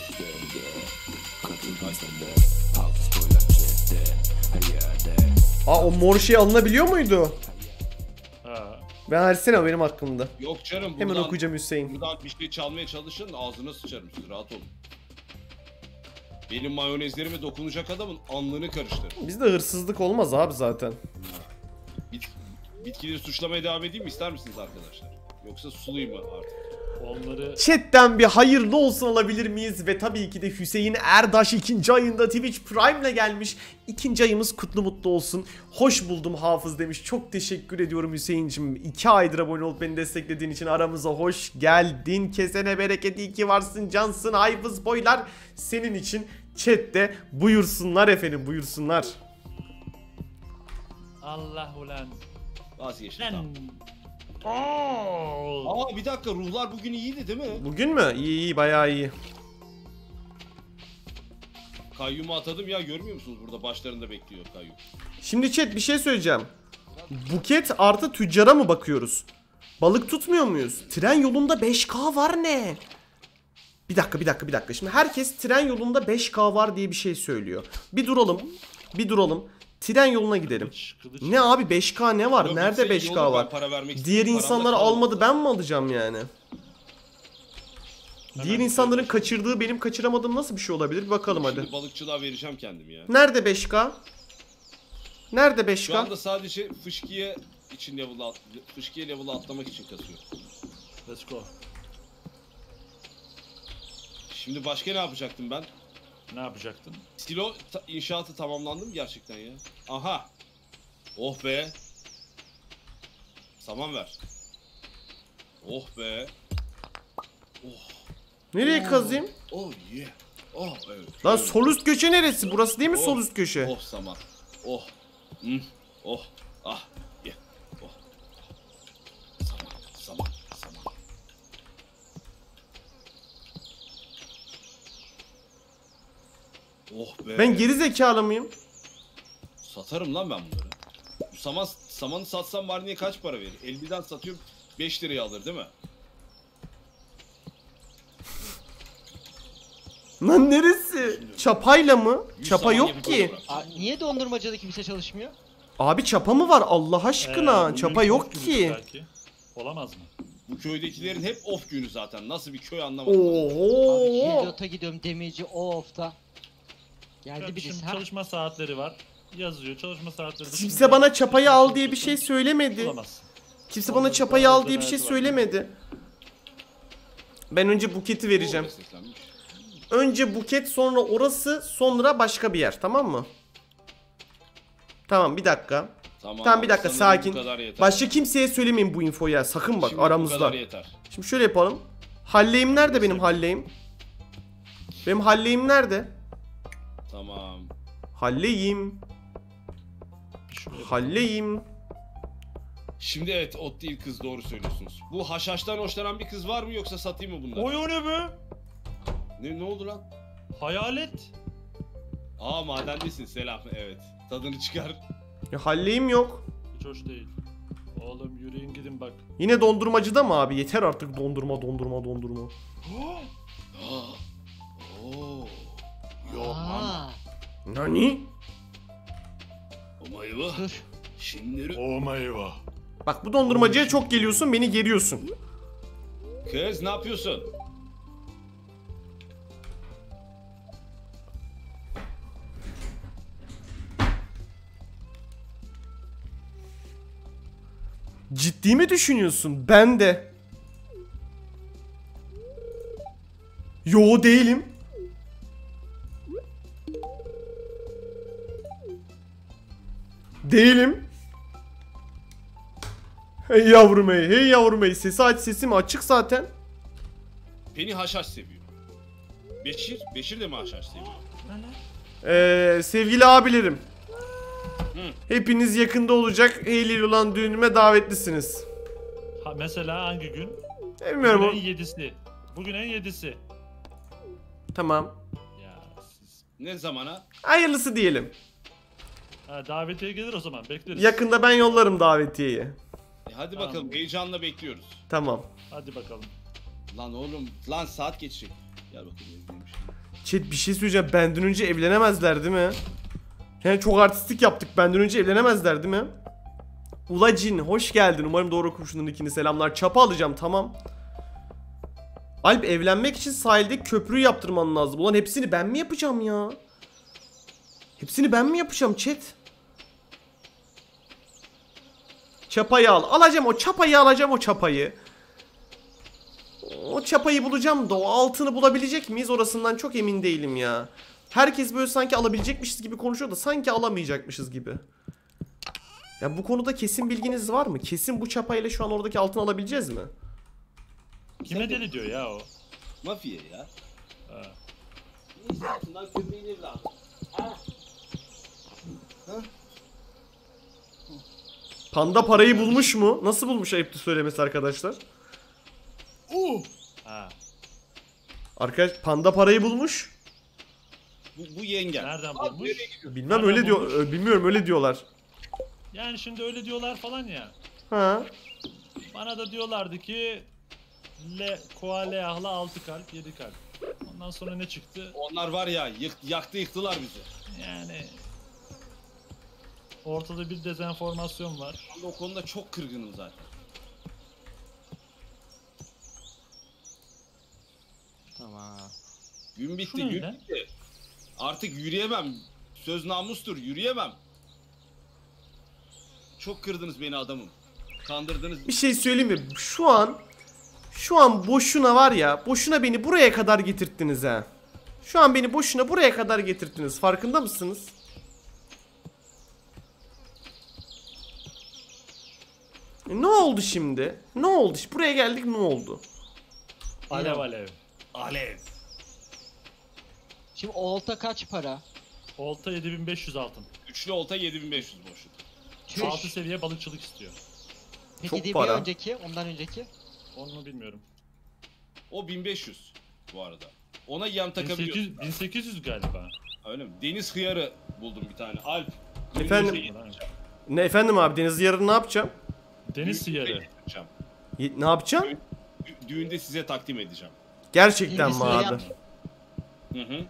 Aa o mor şey alınabiliyor muydu? Ha. Ben versene o benim hakkımda. Yok canım Hemen buradan, okuyacağım Hüseyin. buradan bir şey çalmaya çalışın ağzına sıçarım siz rahat olun. Benim mayonezlerime dokunacak adamın alnını karıştır. Bizde hırsızlık olmaz abi zaten. Bitkileri suçlamaya devam edeyim mi ister misiniz arkadaşlar? Yoksa sulayayım mı artık? Onları Chat'ten bir hayırlı olsun alabilir miyiz? Ve tabii ki de Hüseyin Erdaş 2. ayında Twitch Prime'le gelmiş. 2. ayımız kutlu mutlu olsun. Hoş buldum Hafız demiş. Çok teşekkür ediyorum Hüseyin'cim. 2 aydır abone olup beni desteklediğin için aramıza hoş geldin. Kesene bereket, iyi ki varsın, cansın. Hafız boylar senin için chat'te buyursunlar efendim, buyursunlar. Allah ulan. Vazgeçtim Lan. tamam. Oo. Aa bir dakika ruhlar bugün iyiydi değil mi? Bugün mü? İyi iyi, bayağı iyi. Kayyumu atadım ya görmüyor musunuz burada başlarında bekliyor kayyum. Şimdi chat bir şey söyleyeceğim. Buket artı tüccara mı bakıyoruz? Balık tutmuyor muyuz? Tren yolunda 5K var ne? Bir dakika. Şimdi herkes tren yolunda 5K var diye bir şey söylüyor. Bir duralım. Tren yoluna gidelim. Kılıç. Ne abi 5K ne var? Yok, Nerede yoksa iyi 5K olur, ben var? para vermek Diğer istedim, param da insanlar kalmadı. almadı, ben mi alacağım yani? Hemen Diğer insanların söyle. kaçırdığı benim kaçıramadığım nasıl bir şey olabilir? Bir bakalım hadi. Şimdi balıkçılığa vereceğim kendimi ya. Nerede 5K? Nerede 5K? Şu anda sadece fışkiye için fışkiye level'ı atlamak için kasıyor. Let's go. Şimdi başka ne yapacaktım ben? Ne yapacaktın? Silo inşaatı tamamlandı mı gerçekten ya? Aha. Oh be. Saman ver. Oh be. Nereye kazayım? Oh yeah. Oh evet. Lan evet. sol üst köşe neresi? Burası değil mi Oh, sol üst köşe? Oh saman. Oh. Oh. Ah. Yeah. Oh. Saman. Oh be. Ben geri zekalı mıyım? Satarım lan ben bunları. Bu samanı satsam var niye kaç para verir? 50'den satıyorum 5 liraya alır değil mi? Lan neresi? Çapayla mı? 100 Çapa saman yok yapıp ki. öyle bırak. Niye dondurmacıda kimse çalışmıyor? Abi çapa mı var Allah aşkına? Bugün Çapa çok yok gümüş ki. belki. Olamaz mı? Bu köydekilerin hep off günü zaten. Nasıl bir köy anlamadım. ben. Abi Oho. Heliot'a gidiyorum demirci o ofta. Geldi Kardeşim birisi ha. çalışma saatleri var. Yazıyor çalışma saatleri. Kimse dışında bana çapayı al diye bir çalışıyorsan şey söylemedi. bulamazsın. Kimse bana Onların çapayı daha al özel diye bir şey hayatı var. söylemedi. Ben önce buketi vereceğim. Oo, desteklenmiş. Önce buket, sonra orası, sonra başka bir yer, tamam mı? Tamam bir dakika. Tamam, bir dakika, sanırım sakin. bu kadar yeter. Başka kimseye söylemeyin bu infoyu ya. Sakın bak Şimdi bu aramızda. kadar yeter. Şimdi şöyle yapalım. Halleyim nerede benim halleyim? Benim halleyim nerede? Tamam. Halleyim. Şöyle Halleyim. Şimdi evet ot değil kız, doğru söylüyorsunuz. Bu haşhaştan hoşlanan bir kız var mı yoksa satayım mı bunları? Oy o ne be? Ne oldu lan? Hayalet. Aa madendesin, selam, evet. Tadını çıkar. Ya halleğim yok. Hiç hoş değil. Oğlum yürüyün gidin bak. Yine dondurmacıda mı abi? Yeter artık dondurma. Oo. Aa, Nani? Omayva. dur. Şimdi Oh meyva. Bak bu dondurmacıya çok geliyorsun, beni geriyorsun. kız ne yapıyorsun? Ciddi mi düşünüyorsun? Ben de. Yo değilim. Değilim. Hey yavrum hey, hey yavrum hey. Sesi aç, sesim açık zaten. Beni haşhaş seviyor. Beşir de mi haşhaş seviyor? Sevgili abilerim. Hı. Hepiniz yakında olacak Hayley olan düğünüme davetlisiniz. Ha, mesela hangi gün? Bilmiyorum. Bugün en 7'si. Bugün en 7'si. Tamam. Ya siz. Ne zamana? Hayırlısı diyelim. Ha, davetiye gelir o zaman bekleriz. Yakında ben yollarım davetiyeyi. Hadi Tamam. bakalım, heyecanla bekliyoruz. Tamam. Hadi bakalım. Lan oğlum, lan saat geçecek. Gel bakalım, evliymiş. Chat bir şey söyleyeceğim. Benden önce evlenemezler değil mi? Yani çok artistik yaptık. Benden önce evlenemezler değil mi? Ulacin hoş geldin. Umarım doğru okumuşsundur ikini. Selamlar. Çapa alacağım, tamam. Alp, evlenmek için sahilde köprü yaptırman lazım. Ulan hepsini ben mi yapacağım ya? Hepsini ben mi yapacağım chat? Çapayı al. Alacağım o çapayı, alacağım o çapayı. O çapayı bulacağım da o altını bulabilecek miyiz orasından çok emin değilim ya. Herkes böyle sanki alabilecekmişiz gibi konuşuyor da sanki alamayacakmışız gibi. Ya bu konuda kesin bilginiz var mı? Kesin bu çapayla şu an oradaki altını alabileceğiz mi? Kime deli diyor ya o? Mafya ya. Ha. Neyse, altından köpeğin evladı. Panda parayı bulmuş mu? Nasıl bulmuş, ayıptır söylemesi arkadaşlar. Ha. Arkadaş panda parayı bulmuş. Bu yengen. Nereden Abi, bulmuş? nereye gidiyorsun? Bilmem Nereden öyle diyor. bulmuş? Bilmiyorum, öyle diyorlar. Yani şimdi öyle diyorlar falan ya. Ha. Bana da diyorlardı ki Koaleah'la 6 kalp 7 kalp. Ondan sonra ne çıktı? Onlar var ya, yaktı yıktılar bizi. Yani ortada bir dezenformasyon var. Ben de o konuda çok kırgınım zaten. Tamam. Gün bitti, Şu ne gün lan? bitti. Artık yürüyemem. Söz namustur, yürüyemem. Çok kırdınız beni adamım. Kandırdınız. Bir şey söyleyeyim mi? Şu an boşuna var ya. Boşuna beni buraya kadar getirttiniz ha. Şu an beni boşuna buraya kadar getirttiniz. Farkında mısınız? Ne oldu şimdi? Ne oldu? Buraya geldik, ne oldu? Alev alev. Alev. Şimdi olta kaç para? Olta 7500 altın. Üçlü olta 7500 boşluk. Çüş. 6 seviye balıkçılık istiyor. Peki Çok bir para. önceki, ondan önceki? Onu bilmiyorum. O 1500 bu arada. Ona yem takabiliyorsun. 1800 galiba. Öyle mi? Deniz hıyarı buldum bir tane. Alp. Efendim? Düğünde Ne efendim abi, deniz yarın ne yapacağım? Deniz siyarı. getireceğim. Ne yapacağım? Düğünde size takdim edeceğim. Gerçekten mi Yenisini abi? yap. Hı hı.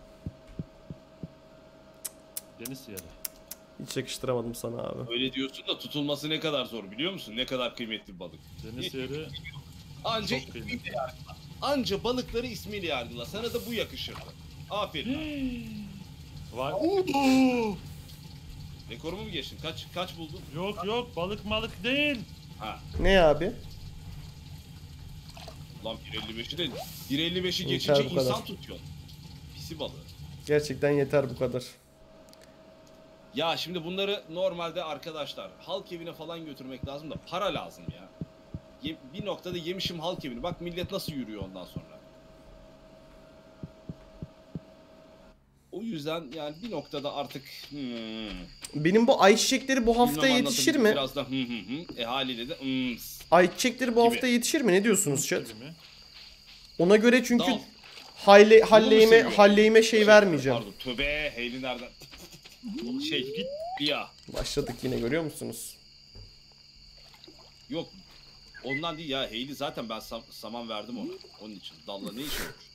Deniz siyarı. Hiç yakıştıramadım sana abi. Öyle diyorsun da tutulması ne kadar zor biliyor musun? Ne kadar kıymetli bir balık. Deniz siyarı Anca çok kıymetli. Anca balıkları ismiyle yargıla. Sana da bu yakışırdı. Aferin. Var. Rekorumu mu geçtin? Kaç buldun? Yok yok balık malık değil. Ha. Ne abi? Lan 1.55'i de 1.55'i Yeter geçince bu kadar. insan tutuyor. Pisi balığı. Gerçekten yeter bu kadar. Ya şimdi bunları normalde arkadaşlar halk evine falan götürmek lazım da para lazım ya. Bir noktada yemişim halk evini. Bak millet nasıl yürüyor ondan sonra. O yüzden yani bir noktada artık Benim bu ayçiçekleri bu hafta bilmem yetişir anlatabildim, mi? biraz da haliyle de Ayçiçekleri bu Gibi. hafta yetişir mi? Ne diyorsunuz chat? Gibi mi? Ona göre çünkü Dal. halleyime seviyor? şey vermeyeceğim. Pardon, tövbe Hayley nereden? Git ya. Başladık yine, görüyor musunuz? Yok. Ondan değil ya. Hayley zaten ben saman verdim ona. Onun için. Dalla ne işi olur?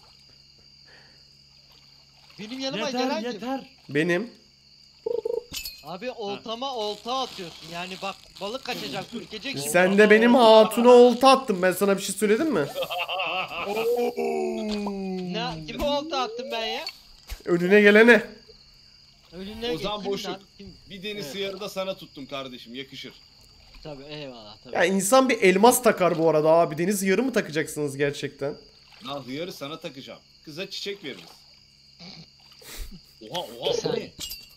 Benim yanıma Yeter gelen kim? yeter. Benim. Abi oltama olta atıyorsun. Yani bak balık kaçacak, ürkecek. Sen de benim hatuna olta attın. Ben sana bir şey söyledim mi? Ne? Kime olta attım ben ya? Önüne gelene. Önüne O zaman kim boşluk. lan? Kim? Bir deniz Evet. sıyarı da sana tuttum kardeşim. Yakışır. Tabii eyvallah tabii. Ya insan bir elmas takar bu arada abi. Deniz yarı mı takacaksınız gerçekten? Lan hıyarı sana takacağım. Kıza çiçek veririz. Oha Bir bu ne? saniye.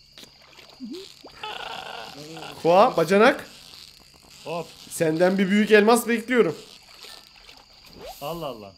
Koa, bacanak. Hop. Senden bir büyük elmas bekliyorum. Allah Allah.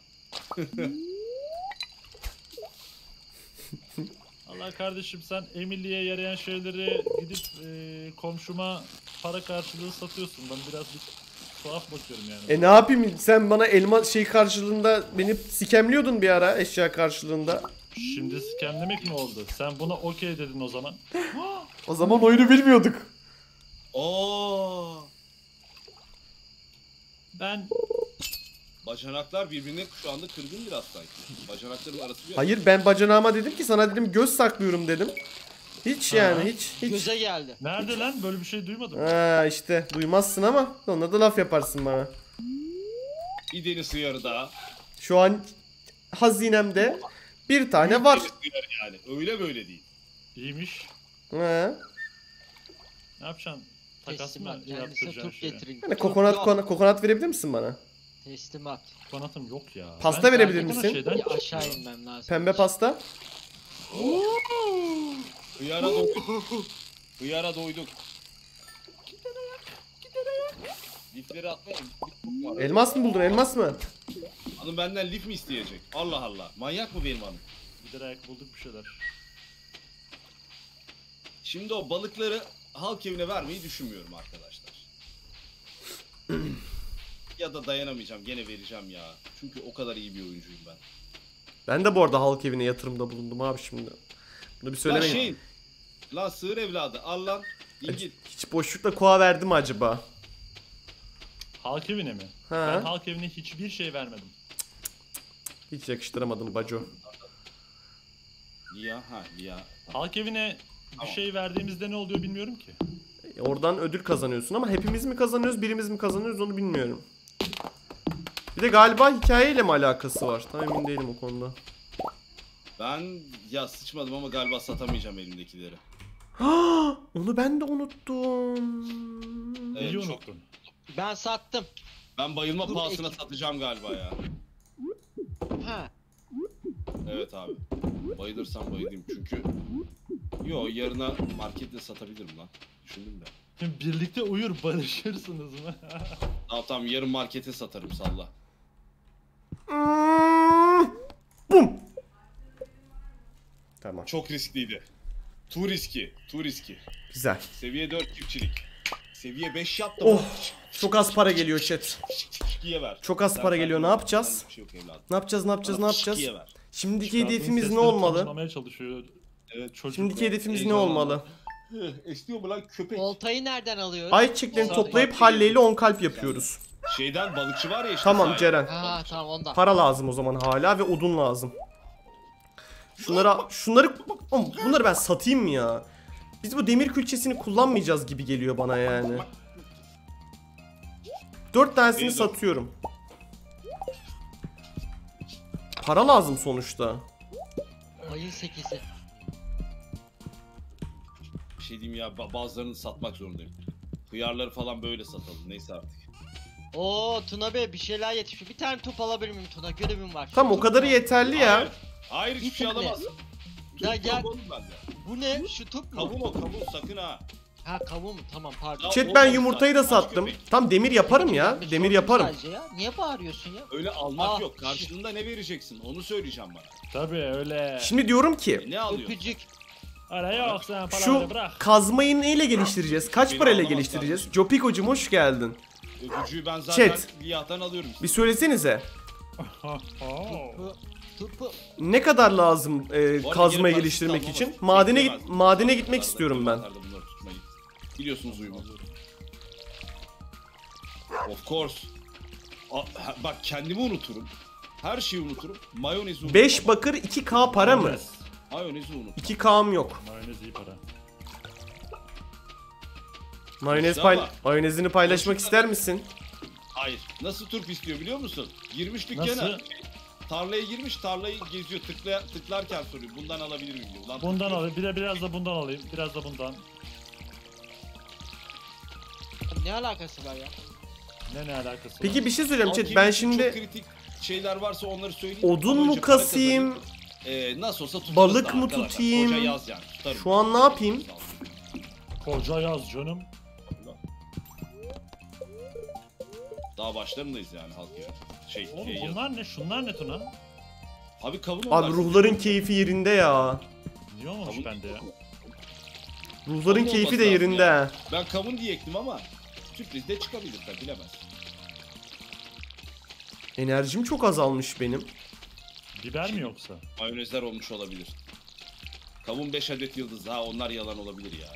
Allah kardeşim, sen Emily'ye yarayan şeyleri gidip komşuma para karşılığı satıyorsun. Ben biraz bir tuhaf bakıyorum yani. Ne yapayım, sen bana elma şey karşılığında beni sikemliyordun bir ara, eşya karşılığında. Şimdi skemlemek mi oldu? Sen buna okey dedin o zaman. O zaman oyunu bilmiyorduk. Oo. Ben Bacanaklar birbirine şu anda kırgın biraz sanki. Bacanakların arası bir... Hayır, ben bacanağıma dedim ki sana, dedim göz saklıyorum dedim. Hiç yani hiç. Göze geldi. nerede lan, böyle bir şey duymadım. Ha işte duymazsın ama ona da laf yaparsın bana. Bir deniz hıyarı daha. Şu an hazinemde bir tane Büyük var. deniz hıyarı yani. Öyle böyle değil. İyiymiş. Ha. Ne yapacaksın? Takas Teslimat. mı Kendinize yaptıracaksın turp şeye? getirin. Yani Turp kokonat, yok. kokonat verebilir misin bana? Teslimat. Kokonatım yok ya. Pasta Ben verebilir zaten misin? şeyden Bir aşağı inmem lazım. Pembe pasta. Hıyara doyduk. Hıyara doyduk. Lifleri atmayın. Lif var. Elmas mı buldun, elmas mı? Hanım benden lif mi isteyecek? Allah Allah. Manyak mı benim hanım? giderek bulduk bir şeyler. Şimdi o balıkları halk evine vermeyi düşünmüyorum arkadaşlar. Ya da dayanamayacağım, gene vereceğim ya. Çünkü o kadar iyi bir oyuncuyum ben. Ben de bu arada halk evine yatırımda bulundum abi şimdi. Bunu bir Lan söylemeyin. lan sığır evladı, al lan. İngil. Hiç boşlukla koa verdi mi acaba? Halk evine mi? Ha. Ben halk evine hiçbir şey vermedim. Hiç yakıştıramadım baco. Lia, ha Lia. Halk evine bir Tamam. şey verdiğimizde ne oluyor bilmiyorum ki. Oradan ödül kazanıyorsun ama hepimiz mi kazanıyoruz, birimiz mi kazanıyoruz onu bilmiyorum. Bir de galiba hikayeyle mi alakası var? Tam emin değilim o konuda. Ben ya sıçmadım ama galiba satamayacağım elimdekileri. Onu ben de unuttum. Evet, İyi çok- unuttun. Ben sattım. Ben bayılma Dur, pahasına Ekin. satacağım galiba ya. Ha. Evet abi. Bayılırsam bayılayım çünkü. Yo yarına markette satabilirim lan. Düşündüm de. Şimdi birlikte uyur barışırsınız mı? Tamam yarın markete satarım salla. Bum. Tamam. Çok riskliydi. Tu riski. Güzel. Seviye 4 çiftçilik. Seviye 5 yaptım. Oh. Çok az para geliyor chat. Şikiye ver. Çok az Sen para geliyor. Ne sakin ol, yapacağız? sen bir şey yok evladım. Ne yapacağız? Bana şikiye ver. Şimdiki Çıkardığın hedefimiz ne sesleri olmalı? tanımlamaya çalışıyor Evet. çocuk. Şimdiki hedefimiz ne Heyecanlandım. olmalı? Esniyor mu lan köpek? Oltayı nereden alıyoruz? Ayçiçeklerini Olmalı. toplayıp halleyle 10 kalp yapıyoruz. Şeyden balıkçı var ya işte. Tamam sahilde. Ceren. Ha tamam ondan. Para lazım o zaman hala ve odun lazım. Şunları oğlum, bunları ben satayım mı ya? Biz bu demir külçesini kullanmayacağız gibi geliyor bana yani. 4 tanesini Beni de- satıyorum. Para lazım sonuçta. Ayın 8'i. Bir şey diyeyim ya bazılarını satmak zorundayım. Hıyarları falan böyle satalım neyse artık. Oo Tuna Bey bir şeyler yetişiyor. Bir tane top alabilir miyim Tuna? Görevim var. Tamam o Top kadarı mu? yeterli ya. Hayır hiçbir şey Bir tane. alamazsın. Ya Tüm gel. kavun bende. Bu ne? Şu top mu? Kavun o kavun sakın ha. Ha kavun mu? Tamam pardon. Ya Chat ben olmaz yumurtayı da zaten, aç sattım. köpek. Tam demir yaparım ya. Ben Demir sordum yaparım. sadece ya. Niye bağırıyorsun ya? Öyle almak Aa, yok. Karşılığında ne vereceksin? Onu söyleyeceğim bana. Tabii öyle. Şimdi diyorum ki Ne alıyorsun? Öpücük. Öyle yok sen para şu bırak. kazmayı neyle geliştireceğiz? Kaç Beni parayla anlamaz geliştireceğiz? kardeşim. Jopiko'cum hoş geldin. Öpücüğü ben zaten Chat. Liyah'tan alıyorum işte. Bir söylesenize. Tıpı. Tıpı. Ne kadar lazım Bu arada kazmayı geri geliştirmek parçası için? almamaz. Madene Bekleyemez. madene gitmek Bunlarda, istiyorum ben. bunlarda bunları tutmayı. Biliyorsunuz uyumu. Of course. Bak kendimi unuturum. Her şeyi unuturum. Mayonezi unuturum. 5 bakır 2K para mı? Mayonezi unuturum. 2K'm yok. Mayonez iyi para. Mayonezini paylaşmak Boşuna- ister misin? Hayır. Nasıl turp istiyor biliyor musun? Girmiş dükkana. Nasıl? Tarlaya girmiş, tarlayı geziyor. Tıklarken soruyor. Bundan alabilir miyim diyor. Ulan Bundan alayım. Bir de biraz da bundan alayım. Biraz da bundan. Ne alakası var ya? Ne alakası var? Peki bir şey söyleyeceğim Ama chat. kim Ben için çok şimdi kritik şeyler varsa onları söyleyeyim. odun Ama mu önce para kasayım? kazanayım. Nasıl olsa tutarız Balık da mı arkadaşlar. tutayım? Koca yaz yani tutarım. Şu an ne yapayım? Koca yaz canım. Daha başlarındayız yani halk ya. Oğlum yaz. bunlar ne? Şunlar ne Tuna? Abi kavun onlar. Abi ruhların keyfi yerinde ya. Niye olmamış Kavun- bende ya? Ruhların Kavun keyfi olması de lazım yerinde. ya. ha. Ben kavun diye ektim ama sürpriz de çıkabilir tabi bilemez. Enerjim çok azalmış benim. Biber mi yoksa? Mayonezler olmuş olabilir. Kavun 5 adet yıldız. Ha onlar yalan olabilir ya.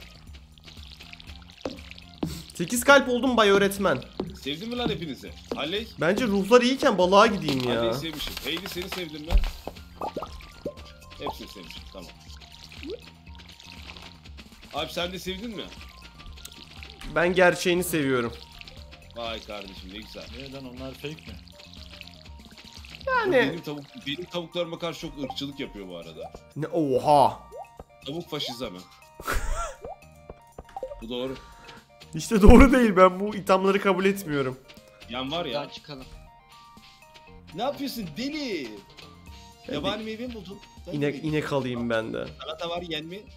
8 kalp oldum bay öğretmen. Sevdin mi lan hepinizi? Halley? Bence ruhlar iyiyken balığa gideyim ya. Halley'i sevmişim. Hayley seni sevdin mi? Hepsini sevmişim. Tamam. Abi sen de sevdin mi? Ben gerçeğini seviyorum. Vay kardeşim ne güzel. Neden onlar fake mi? Yani Benim tavuklarıma karşı çok ırkçılık yapıyor bu arada. ne oha. Tavuk faşizmi. Bu doğru. İşte doğru değil, ben bu ithamları kabul etmiyorum. Yan var ya. Buradan çıkalım. Ne yapıyorsun deli? Yabani meyve mi buldun? Ben de İnek alayım ben de. Salata var yen mi?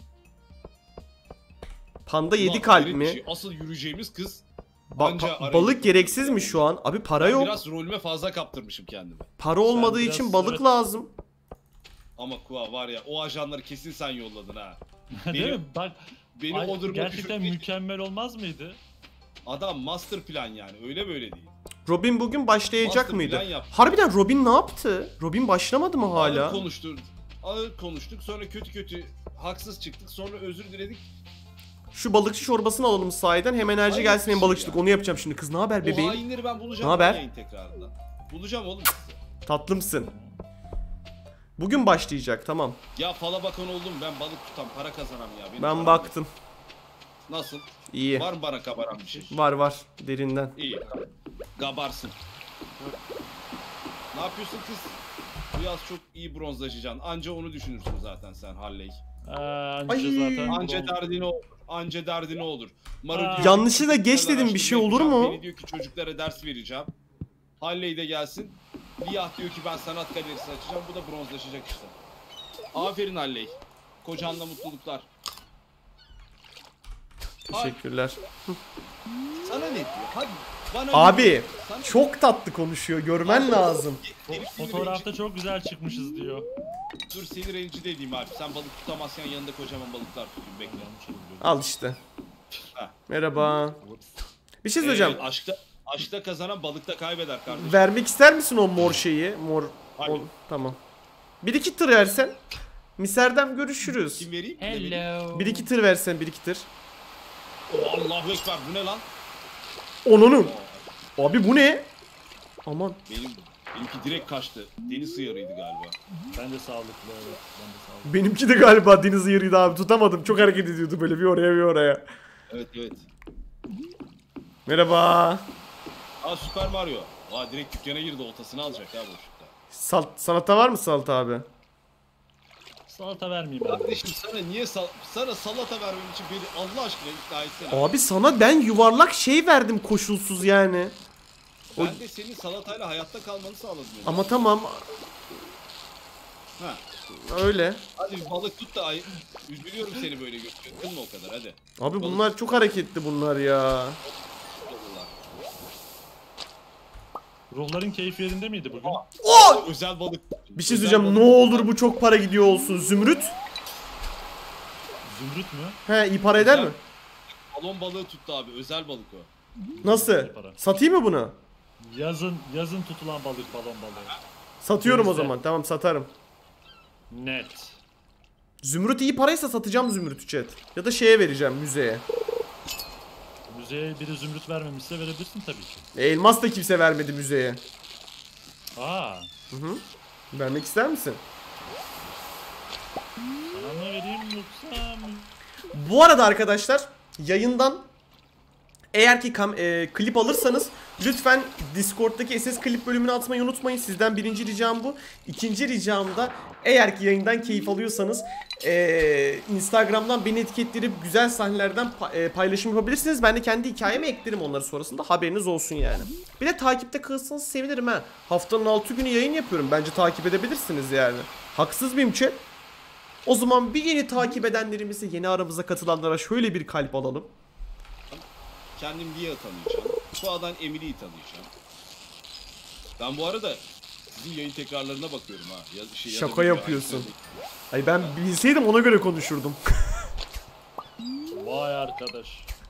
Panda 7 Ulan, kalp hayret mi? bir şey. Asıl yürüyeceğimiz kız. Anca arayı- Balık gereksiz mi şu an? Abi para Ben yok. biraz rolüme fazla kaptırmışım kendimi. Para olmadığı biraz için balık evet. lazım. Ama Kuva var ya o ajanları kesin sen yolladın ha. Değil Benim- mi? Bak Beni o duruma gerçekten düşürtmek- mükemmel olmaz mıydı? Adam master plan yani öyle böyle değil. Robin bugün başlayacak Master mıydı? plan yaptı. Harbiden Robin ne yaptı? Robin başlamadı mı hala? Ağır konuştuk sonra kötü haksız çıktık sonra özür diledik. Şu balıkçı çorbasını alalım sahiden, hem enerji Hayır, gelsin hem şey balıkçılık. ya. Onu yapacağım şimdi. Kız ne haber O bebeğim? hainleri ben bulacağım. Naber? Yayın tekrarında. Bulacağım oğlum sizi. Tatlımsın. Bugün başlayacak, tamam. Ya fala bakan oldum ben balık tutan para kazanam ya. Benim Ben param baktım. yok. Nasıl? İyi. Var mı bana kabaran bir şey? Var derinden. İyi. Gabarsın. Ne yapıyorsun kız? Bu yaz çok iyi bronzlaşacaksın. Anca onu düşünürsün zaten sen Halley. Anca Ay. zaten. Anca derdini olur. Anca derdini olur. Maru Aa. diyor ki, Yanlışlıkla geç çocuklarla dedim, bir şey araştırma olur yapacağım. mu? Beni diyor ki çocuklara ders vereceğim. Halley de gelsin. Liyah diyor ki ben sanat galerisi açacağım. Bu da bronzlaşacak işte. Aferin Halley. Kocanla mutluluklar. Teşekkürler. Sana ne diyor? Hadi. Bana Abi ne diyor? Sana- çok tatlı konuşuyor, görmen lazım. Herif seni Fotoğrafta çok güzel çıkmışız diyor. Dur seni rencide edeyim abi. Sen balık tutamazsan yanında kocaman balıklar tutayım. Bekle. Al işte. Ha. Merhaba. Bir şey söyleyeceğim. Aşkta kazanan balıkta kaybeder kardeşim. Vermek ister misin o mor şeyi? Hayır. Tamam. Bir iki tır versen. Miserdem görüşürüz. Kim vereyim? Ne vereyim? Hello. Bir iki tır versen, bir iki tır. Allahu Ekber bu ne lan? Onunun. Oo, Abi bu ne? Aman. benimki direkt kaçtı. Deniz sıyarıydı galiba. Ben de sağlıklı evet. Ben de sağlıklı. Benimki de galiba deniz yarıydı abi, tutamadım. Çok hareket ediyordu böyle, bir oraya bir oraya. Evet. Merhaba. Aa Super Mario. Aa direkt dükkana girdi oltasını alacak ya boşlukta. Salata var mı salata abi? Salata vermeyeyim ben. Kardeşim sana niye sana salata vermem için beni Allah aşkına ikna etsene. Abi sana ben yuvarlak şey verdim koşulsuz yani. Ben de senin salatayla hayatta kalmanı sağladım. Yani. Ama tamam. Ha. Öyle. Hadi bir balık tut da ay. Üzülüyorum seni böyle götürdün mü o kadar hadi. Abi bunlar çok hareketli bunlar ya. Vallahi. Ruhların keyfi yerinde miydi bugün? Özel balık. Bir şey söyleyeceğim. Ne olur bu çok para gidiyor olsun. Zümrüt. Zümrüt mü? He, iyi para eder mi? Balon balığı tuttu abi. Özel balık o. Nasıl? Satayım mı bunu? Yazın tutulan balık, balon balığı. Satıyorum o Denizde. zaman. Tamam, satarım. Net. Zümrüt iyi paraysa satacağım Zümrüt'ü chat. Ya da şeye vereceğim, müzeye. Müzeye biri zümrüt vermemişse verebilirsin tabii ki. Elmas da kimse vermedi müzeye. Aa, Hı hı. Vermek ister misin? sana mı vereyim yoksa mı? Bu arada arkadaşlar, yayından eğer ki klip alırsanız lütfen Discord'daki SS klip bölümünü atmayı unutmayın. Sizden birinci ricam bu. İkinci ricam da eğer ki yayından keyif alıyorsanız Instagram'dan beni etiketleyip güzel sahnelerden paylaşım yapabilirsiniz. Ben de kendi hikayeme eklerim onları sonrasında, haberiniz olsun yani. Bir de takipte kalırsanız sevinirim ha. Haftanın 6 günü yayın yapıyorum. Bence takip edebilirsiniz yani. Haksız mıyım chat? O zaman bir yeni takip edenlerimize, yeni aramıza katılanlara şöyle bir kalp alalım. Kendim Lia'yı tanıyacağım. Fua'dan Emily'yi tanıyacağım. Ben bu arada sizin yayın tekrarlarına bakıyorum ha. Şaka yapıyorsun. Ay ben bilseydim ona göre konuşurdum. Vay arkadaş.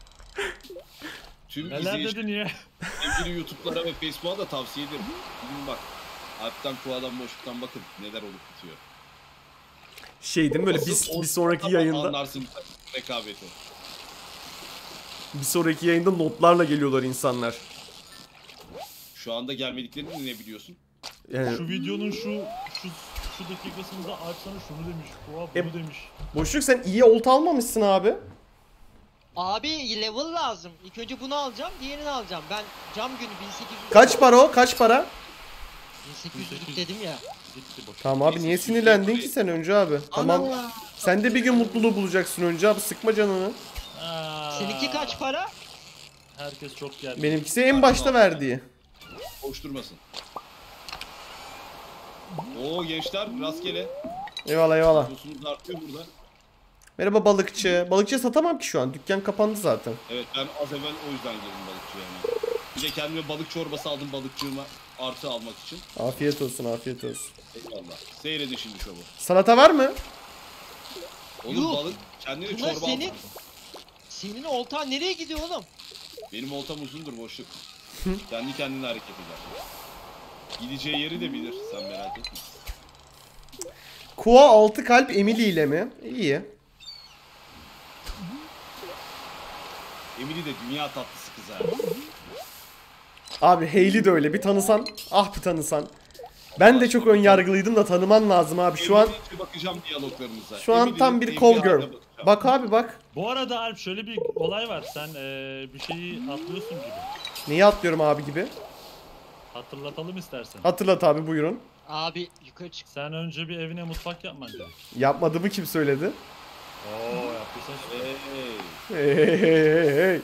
Tüm Neler izleyici dedin ya? sevgili YouTube'lara ve Facebook'a da tavsiye ederim. Bugün bak. Alp'ten Fua'dan boşluktan bakın neler olup bitiyor. Şey değil mi böyle bir sonraki yayında, anlarsın rekabeti. bir sonraki yayında notlarla geliyorlar insanlar. Şu anda gelmediklerini ne biliyorsun? Yani Şu videonun şu dakikasında Alp sana şunu demiş, Fuat bunu demiş. boşluk, sen iyi olta almamışsın abi. Abi level lazım. İlk önce bunu alacağım, diğerini alacağım. Ben cam günü 1800. Kaç para o? Kaç para? 1800 dedim ya. Gitti boş. Tamam abi, niye sinirlendin ki sen önce abi? Tamam. Ana! Sen de bir gün mutluluğu bulacaksın önce abi, sıkma canını. Aa, Seninki kaç para? Herkes çok geldi. Benimkisi en başta verdiği. Koşturmasın. Oo gençler rastgele. Eyvallah eyvallah. Yosunuz artıyor burada. Merhaba balıkçı. Balıkçı satamam ki şu an. Dükkan kapandı zaten. Evet ben az evvel o yüzden geldim balıkçıya hemen. Bir de kendime balık çorbası aldım balıkçığıma artı almak için. Afiyet olsun, afiyet olsun. Eyvallah. Seyredin şimdi şovu. Salata var mı? Oğlum Yuh! balık kendine Bunlar çorba senin- aldım. Senin oltan nereye gidiyor oğlum? Benim oltam uzundur boşluk. Kendi kendine hareket eder. Gideceği yeri de bilir sen merak etme. Kua 6 kalp Emily ile mi? İyi. Emily de dünya tatlısı kız ha. Abi Hayley de öyle. Bir tanısan. Ah bir tanısan. Ben de çok ön yargılıydım da tanıman lazım abi. Şu an Emily'ye bir bakacağım diyaloglarımıza. şu an Emily'nin tam bir sevdiği call haline girl. bakacağım. Bak abi bak. Bu arada Alp şöyle bir olay var. Sen bir şeyi atlıyorsun gibi. Neyi atlıyorum abi gibi? Hatırlatalım istersen. Hatırlat abi, buyurun. Abi yukarı çık. Sen önce bir evine mutfak yapman gerek. Yapmadığımı kim söyledi? Oo yaptıysan süper. Hey. Hey hey hey hey.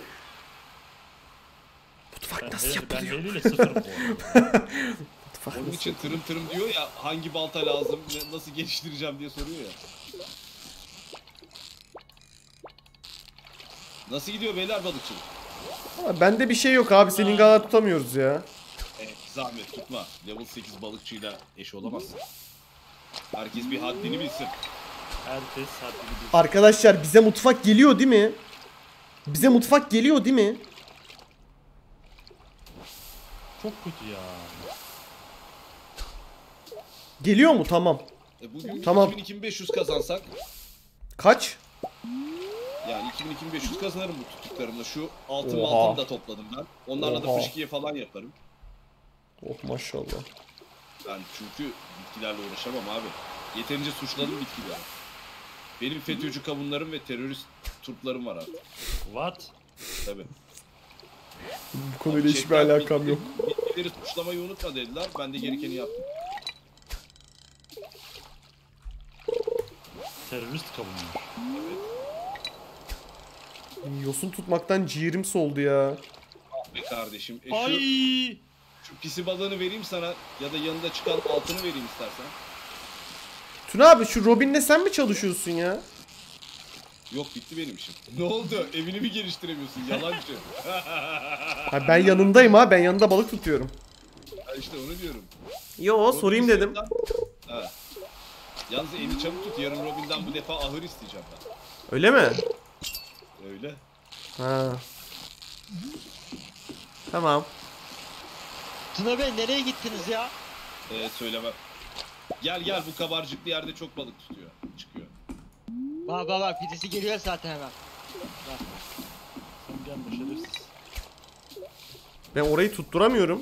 Mutfak nasıl Ben yapılıyor? eliyle sıfırım bu arada. Mutfak Onun nasıl? için tırım tırım diyor ya hangi balta lazım nasıl geliştireceğim diye soruyor ya. Nasıl gidiyor beyler balıkçılık? Ama bende bir şey yok abi. Senin kadar tutamıyoruz ya. Zahmet tutma. Level 8 balıkçıyla eş olamazsın. Herkes bir haddini bilsin. Herkes haddini bilsin. Arkadaşlar bize mutfak geliyor değil mi? Bize mutfak geliyor değil mi? Çok kötü ya. Geliyor mu? Tamam. Bugün Tamam. 2000-2500 kazansak Kaç? yani 2000-2500 kazanırım bu tuttuklarımla. Şu altın Oha. altını da topladım ben. Onlarla da Oha. fışkiye falan yaparım. Oh maşallah. Ben çünkü bitkilerle uğraşamam abi. Yeterince suçladım bitkileri. Benim FETÖ'cü kavunlarım ve terörist turplarım var abi. What? Tabii. Bu konuyla hiçbir Chatten alakam yok. Bitkileri suçlamayı unutma dediler. Ben de gerekeni yaptım. Terörist kavunuyor. Yosun tutmaktan ciğerim soldu ya. Be kardeşim. Ay! Şu pisi balığını vereyim sana ya da yanında çıkan altını vereyim istersen. Tuna abi şu Robin'le sen mi çalışıyorsun ya? Yok bitti benim işim. Ne oldu? Evini mi geliştiremiyorsun? Yalancı. Ha, ben yanındayım ha. Ben yanında balık tutuyorum. Ha işte onu diyorum. Yo sorayım dedim. Ha. Yalnız eli çabuk tut. Yarın Robin'den bu defa ahır isteyeceğim ben. Öyle mi? Öyle. Ha. Tamam. Tuna Bey nereye gittiniz ya? Söylemem. Gel bu kabarcıklı yerde çok balık tutuyor. Çıkıyor. Bak birisi geliyor zaten hemen. Sen gelme şerefsiz. Ben orayı tutturamıyorum.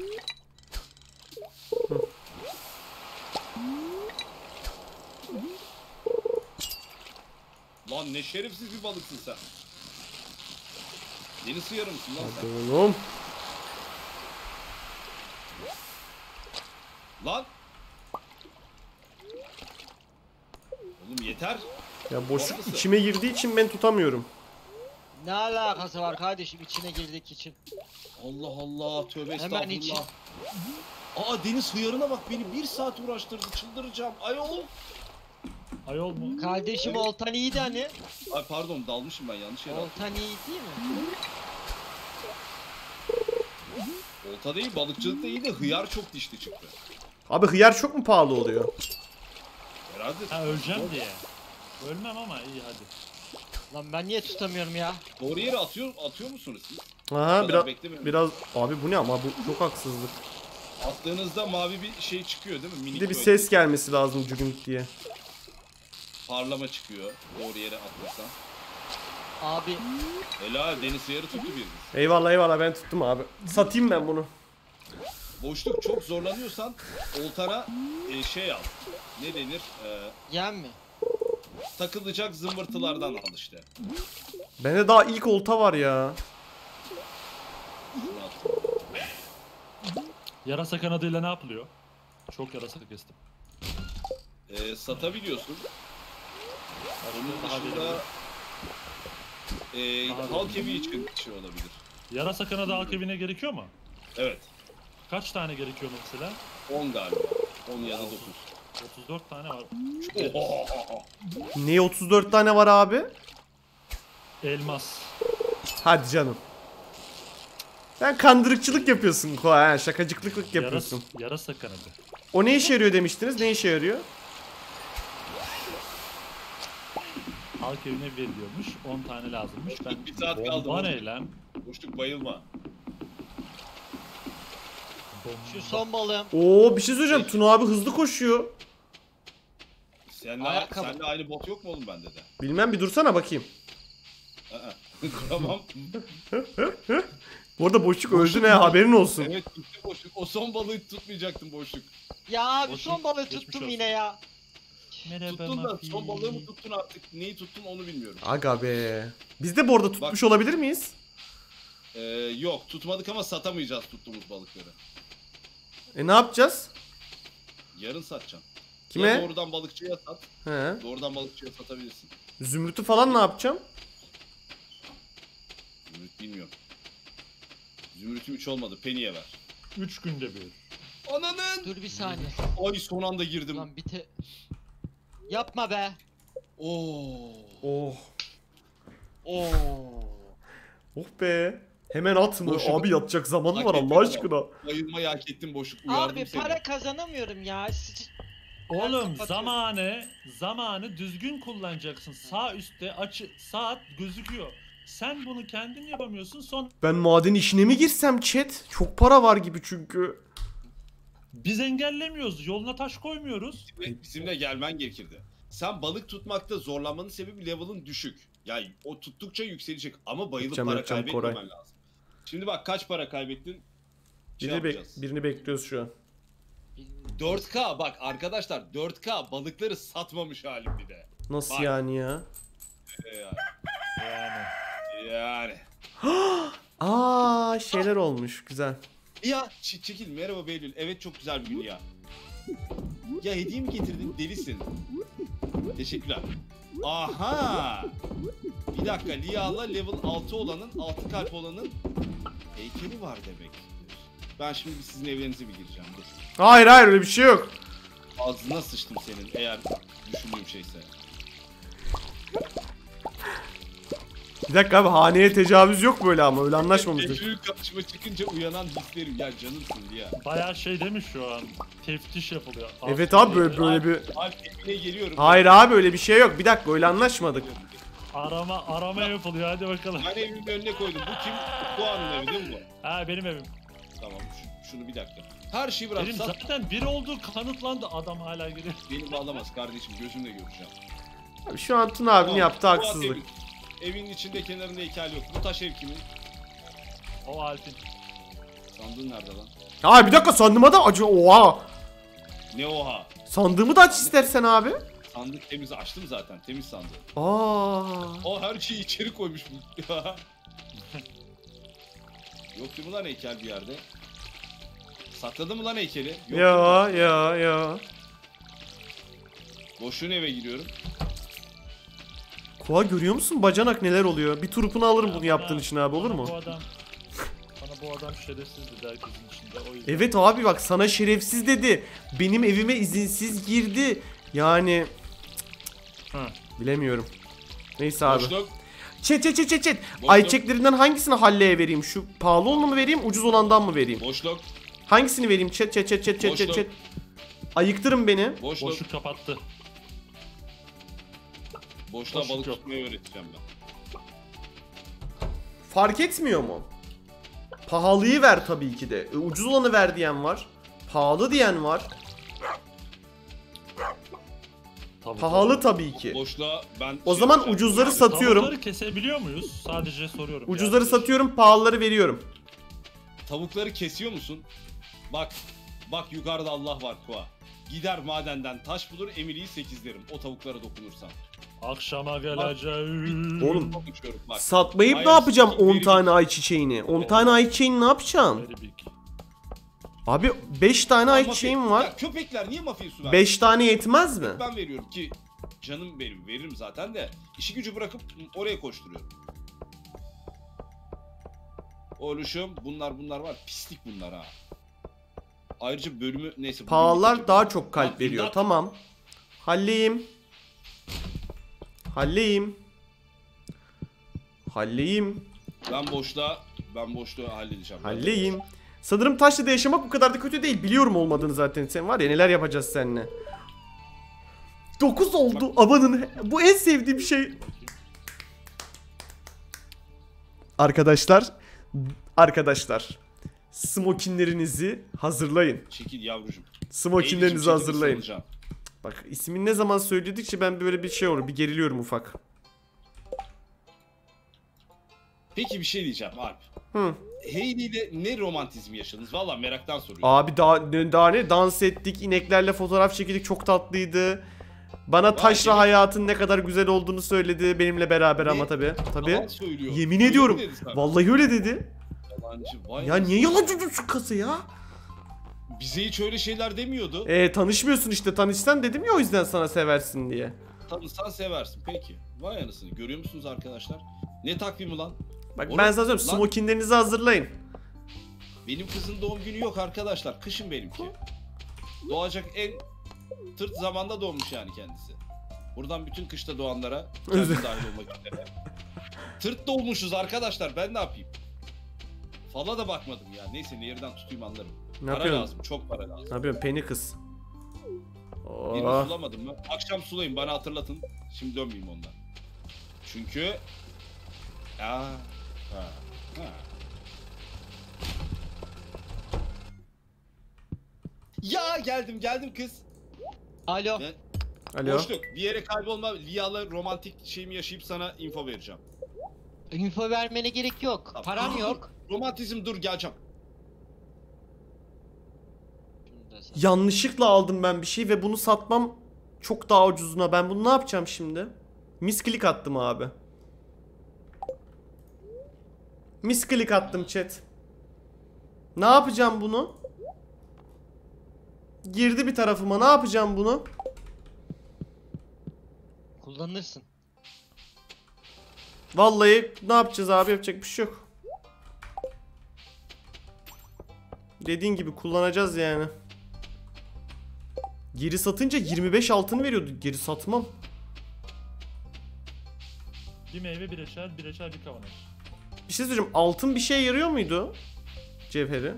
Lan ne şerefsiz bir balıksın sen. Deniz sıyarı mısın lan sen? Oğlum. Lan! Oğlum yeter. Ya boşluk Ortası. içime girdiği için ben tutamıyorum. Ne alakası var kardeşim içine girdik için. Allah Allah tövbe Hemen estağfurullah. için. Aa deniz hıyarına bak beni 1 saat uğraştırdı çıldıracağım. Ayol. Ayol mu? Kardeşim Evet. oltan iyiydi hani. Ay pardon dalmışım ben yanlış yere. Oltan iyi değil mi? Olta değil balıkçılık da iyi de hıyar çok dişli çıktı. Abi hıyar çok mu pahalı oluyor? Herhalde Ha öleceğim diye. Ölmem ama iyi hadi. Lan ben niye tutamıyorum ya? doğru yere atıyor musunuz siz? Aha kadar biraz beklemiyorum. biraz abi bu ne ama bu çok haksızlık. Attığınızda mavi bir şey çıkıyor değil mi? Minik Bir de bir böyle ses gelmesi lazım cürünk diye. parlama çıkıyor doğru yere atlarsan. Abi Helal deniz hıyarı tuttu biriniz. Eyvallah ben tuttum abi. Satayım ben bunu. Boşluk çok zorlanıyorsan oltana şey al. Ne denir? yem mi? Takılacak zımbırtılardan al işte. Bende daha ilk olta var ya. Şunu at. Yarasa kanadıyla ne yapılıyor? Çok yarasa kestim. Satabiliyorsun. Onun Daha dışında verimli. Daha halk evi için şey olabilir. Yarasa kanadı halk evine gerekiyor mu? Evet. Kaç tane gerekiyor mesela? 10 galiba. 10 ya da 9. 34 tane var. Oho. Niye 34 tane var abi? Elmas. Hadi canım. Sen kandırıkçılık yapıyorsun Koa, ha, şakacıklık yapıyorsun. Yarasa kanadı. O ne işe yarıyor demiştiniz? Ne işe yarıyor? Halk evine veriliyormuş. 10 tane lazımmış. Ben Bir saat kaldı. bomba ne lan? Boşluk bayılma. Şu son balığım. Oo bir şey söyleyeceğim. Tuna abi hızlı koşuyor. Ayakkabı. Sende aynı bot yok mu oğlum bende de? Bilmem bir dursana bakayım. Tamam. Bu arada boşluk öldü ne haberin olsun. Evet tuttu boşluk. O son balığı tutmayacaktım boşluk. Ya abi Boşluk, son balığı geçmiş tuttum olsun. yine ya. Tuttun da son balığı mı tuttun artık? Neyi tuttun onu bilmiyorum. Aga be. Biz de bu arada tutmuş olabilir miyiz? Yok tutmadık ama satamayacağız tuttuğumuz balıkları. Ne yapacağız? Yarın satacağım. Kime? Ya doğrudan balıkçıya sat. He. Doğrudan balıkçıya satabilirsin. Zümrüt'ü falan ne yapacağım? Zümrüt bilmiyorum. Zümrüt'üm 3 olmadı. Penny'e ver. 3 günde bir. Ananın! Dur bir saniye. Ay son anda girdim. Lan yapma be. Oo. Oh. Oo. Oh be. Hemen atma. Boşluk. Abi yatacak zamanı Hak var ettin Allah ama. aşkına. Bayılmayı hak ettim boşluk. Uyardım Abi seni. para kazanamıyorum ya. Oğlum kapatıyorum. zamanı düzgün kullanacaksın. Sağ üstte saat gözüküyor. Sen bunu kendin yapamıyorsun. Son Ben maden işine mi girsem chat? Çok para var gibi çünkü. biz engellemiyoruz. Yoluna taş koymuyoruz. Bizimle gelmen gerekirdi. Sen balık tutmakta zorlanmanın sebebi level'ın düşük. Yani o tuttukça yükselecek ama bayılıp Yapacağım, para yapacağım, kaybetmemen Koray. lazım. Şimdi bak kaç para kaybettin? Birini bekliyoruz şu an. 4K bak arkadaşlar 4K balıkları satmamış halim bir de. Nasıl Bak. yani ya? Yani. Yani. Yani. Aa şeyler olmuş güzel. Ya çekil merhaba Behlül. Evet çok güzel bir gün ya. Ya hediye mi getirdin? Delisin. Teşekkürler. Aha! Bir dakika Lia'la level 6 olanın 6 kalp olanın heykeli var demek. Ben şimdi sizin evlerinize bir gireceğim. Dur. Hayır öyle bir şey yok. Ağzına sıçtım senin eğer düşündüğüm şeyse. Bir dakika abi, haneye tecavüz yok böyle ama öyle anlaşmamıştık. Büyük karşıma çıkınca uyanan hislerim ya, canımsın ya. Bayağı şey demiş şu an. Teftiş yapılıyor. Evet Aslında abi, böyle bir... Alp evine geliyorum. Hayır abi, öyle bir şey yok. Bir dakika, öyle anlaşmadık. Arama yapılıyor, hadi bakalım. Ben evimin önüne koydum. Bu kim? Doğan'ın evi değil mi bu? Ha, benim evim. Tamam, şunu bir dakika. Her şeyi bırak. Benim Sat. zaten bir olduğu kanıtlandı, adam hala giriyor. Beni bağlamaz kardeşim, gözümle göreceğim. Abi şu an Tuna abinin Tamam, yaptığı Fuat haksızlık. evin. Evin içinde kenarında heykel yok. Bu taş ev kimin? O Alp'in. Sandığın nerede lan? Aa bir dakika, sandığıma da acı. Oha. Ne oha? Sandığımı da aç istersen abi. Sandık temiz, açtım zaten. Temiz sandık. Aa. O her şeyi içeri koymuş bu. Yok değil mi lan heykel bir yerde? Sakladı mı lan heykeli? Yok değil mi? Ya. Boşuna eve giriyorum. Koa, görüyor musun bacanak neler oluyor? Bir turpunu alırım bunu Bana- yaptığın için abi, olur bana mu? Bana bu adam şerefsiz dedi herkesin içinde, o yüzden. Evet abi bak, sana şerefsiz dedi. Benim evime izinsiz girdi. Yani Hı. bilemiyorum. Neyse abi. Boşluk. Çet. Boşluk. Ayçeklerinden hangisini Halleye vereyim? Şu pahalı olanı mı vereyim, ucuz olandan mı vereyim? Boşluk. Hangisini vereyim? Çet. Boşluk. Ayıktırın beni. Boşluk. Boşluk kapattı. Boşluğa Boşluk balık yok. tutmayı öğreteceğim ben. Fark etmiyor mu? Pahalıyı ver tabii ki de. Ucuz olanı ver diyen var. Pahalı diyen var. Tabii, Pahalı tabii ki. Boşluğa ben... O zaman yapacağım. ucuzları Abi, satıyorum. Tavukları kesebiliyor muyuz? Sadece soruyorum. Ucuzları Yani. satıyorum, pahalıları veriyorum. Tavukları kesiyor musun? Bak yukarıda Allah var Koa. Gider madenden taş bulur, Emily'yi 8'lerim o tavuklara dokunursan. Akşama geleceğim. Oğlum, Konuşuyorum bak. satmayıp Hayır, ne yapacağım sikeyim, 10 verim. tane ayçiçeğini? 10 tane ayçiçeğini ne yapacağım? Very big. Abi 5 tane Ama ayçiçeğim var. Ya köpekler niye mafya su vermiyor? 5 tane yetmez mi? Ben veriyorum ki canım benim, veririm zaten de işi gücü bırakıp oraya koşturuyorum. Oluşum bunlar var, pislik bunlar ha. Ayrıca bölümü neyse. bugün Pahalılar bitecek. daha çok kalp Lan, veriyor. imdat. Tamam. Halleyim. Ben boşluğa halledeceğim. Halleyim. Sanırım Taşlı'da yaşamak bu kadar da kötü değil. Biliyorum olmadığını zaten. Sen var ya, neler yapacağız seninle. 9 oldu. Amanın, bu en sevdiğim şey. Arkadaşlar. Smokinlerinizi hazırlayın. Çekil yavrucuğum. Smokinlerinizi Eylül'cüm, çekil, hazırlayın. ısınacağım. Bak, ismini ne zaman söyledikçe ben böyle bir şey olur. Bir geriliyorum ufak. Peki bir şey diyeceğim Alp. Hı. Hayley ile ne romantizmi yaşadınız? Valla meraktan soruyorum. Abi daha ne dans ettik, ineklerle fotoğraf çekildik, çok tatlıydı. Bana taşra evet. hayatın ne kadar güzel olduğunu söyledi benimle beraber, Ne? ama tabii. Yalan söylüyor. Yemin Öyle ediyorum. mi dedi sana? Vallahi öyle dedi. Yalancı. Vay Ya anasını. niye yalancı diyorsun kası ya? Bize hiç öyle şeyler demiyordu. Tanışmıyorsun işte, tanışsan dedim ya, o yüzden sana seversin diye. Tanısan seversin. Peki. Vay anasını. Görüyor musunuz arkadaşlar? Ne takvimi lan? Bak Oğlum, ben sana söyleyeyim, lan- smokinlerinizi hazırlayın. Benim kızın doğum günü yok arkadaşlar. Kışın benimki. Doğacak en tırt zamanda doğmuş yani kendisi. Buradan bütün kışta doğanlara, kendim dahil olmak üzere. Tırt doğmuşuz arkadaşlar, ben ne yapayım? Fala da bakmadım ya. Neyse, nereden tutayım anlarım. Ne Para yapıyorsun? lazım, çok para lazım. Ne yapıyorsun peni kız? Birini Oh. sulamadım mı? Akşam sulayın, bana hatırlatın. Şimdi dönmeyeyim ondan. Çünkü... Ha. Ya geldim kız. Alo. Ben Alo. boşluk. Bir yere kaybolma. Lia'la romantik şeyimi yaşayıp sana info vereceğim. Info vermene gerek yok. Param yok. Romantizm, dur geleceğim. Şunu da sat. Yanlışlıkla aldım ben bir şey ve bunu satmam çok daha ucuzuna. Ben bunu ne yapacağım şimdi? Misklik attım abi. Misklik attım chat. Ne yapacağım bunu? Girdi bir tarafıma. Ne yapacağım bunu? Kullanırsın. Vallahi ne yapacağız abi? Yapacak bir şey yok. Dediğin gibi kullanacağız yani. Geri satınca 25 altın veriyordu. Geri satmam. Bir meyve, bir reçel, bir kavanoz. Bir şey söyleyeceğim. Altın bir şeye yarıyor muydu? Cevheri.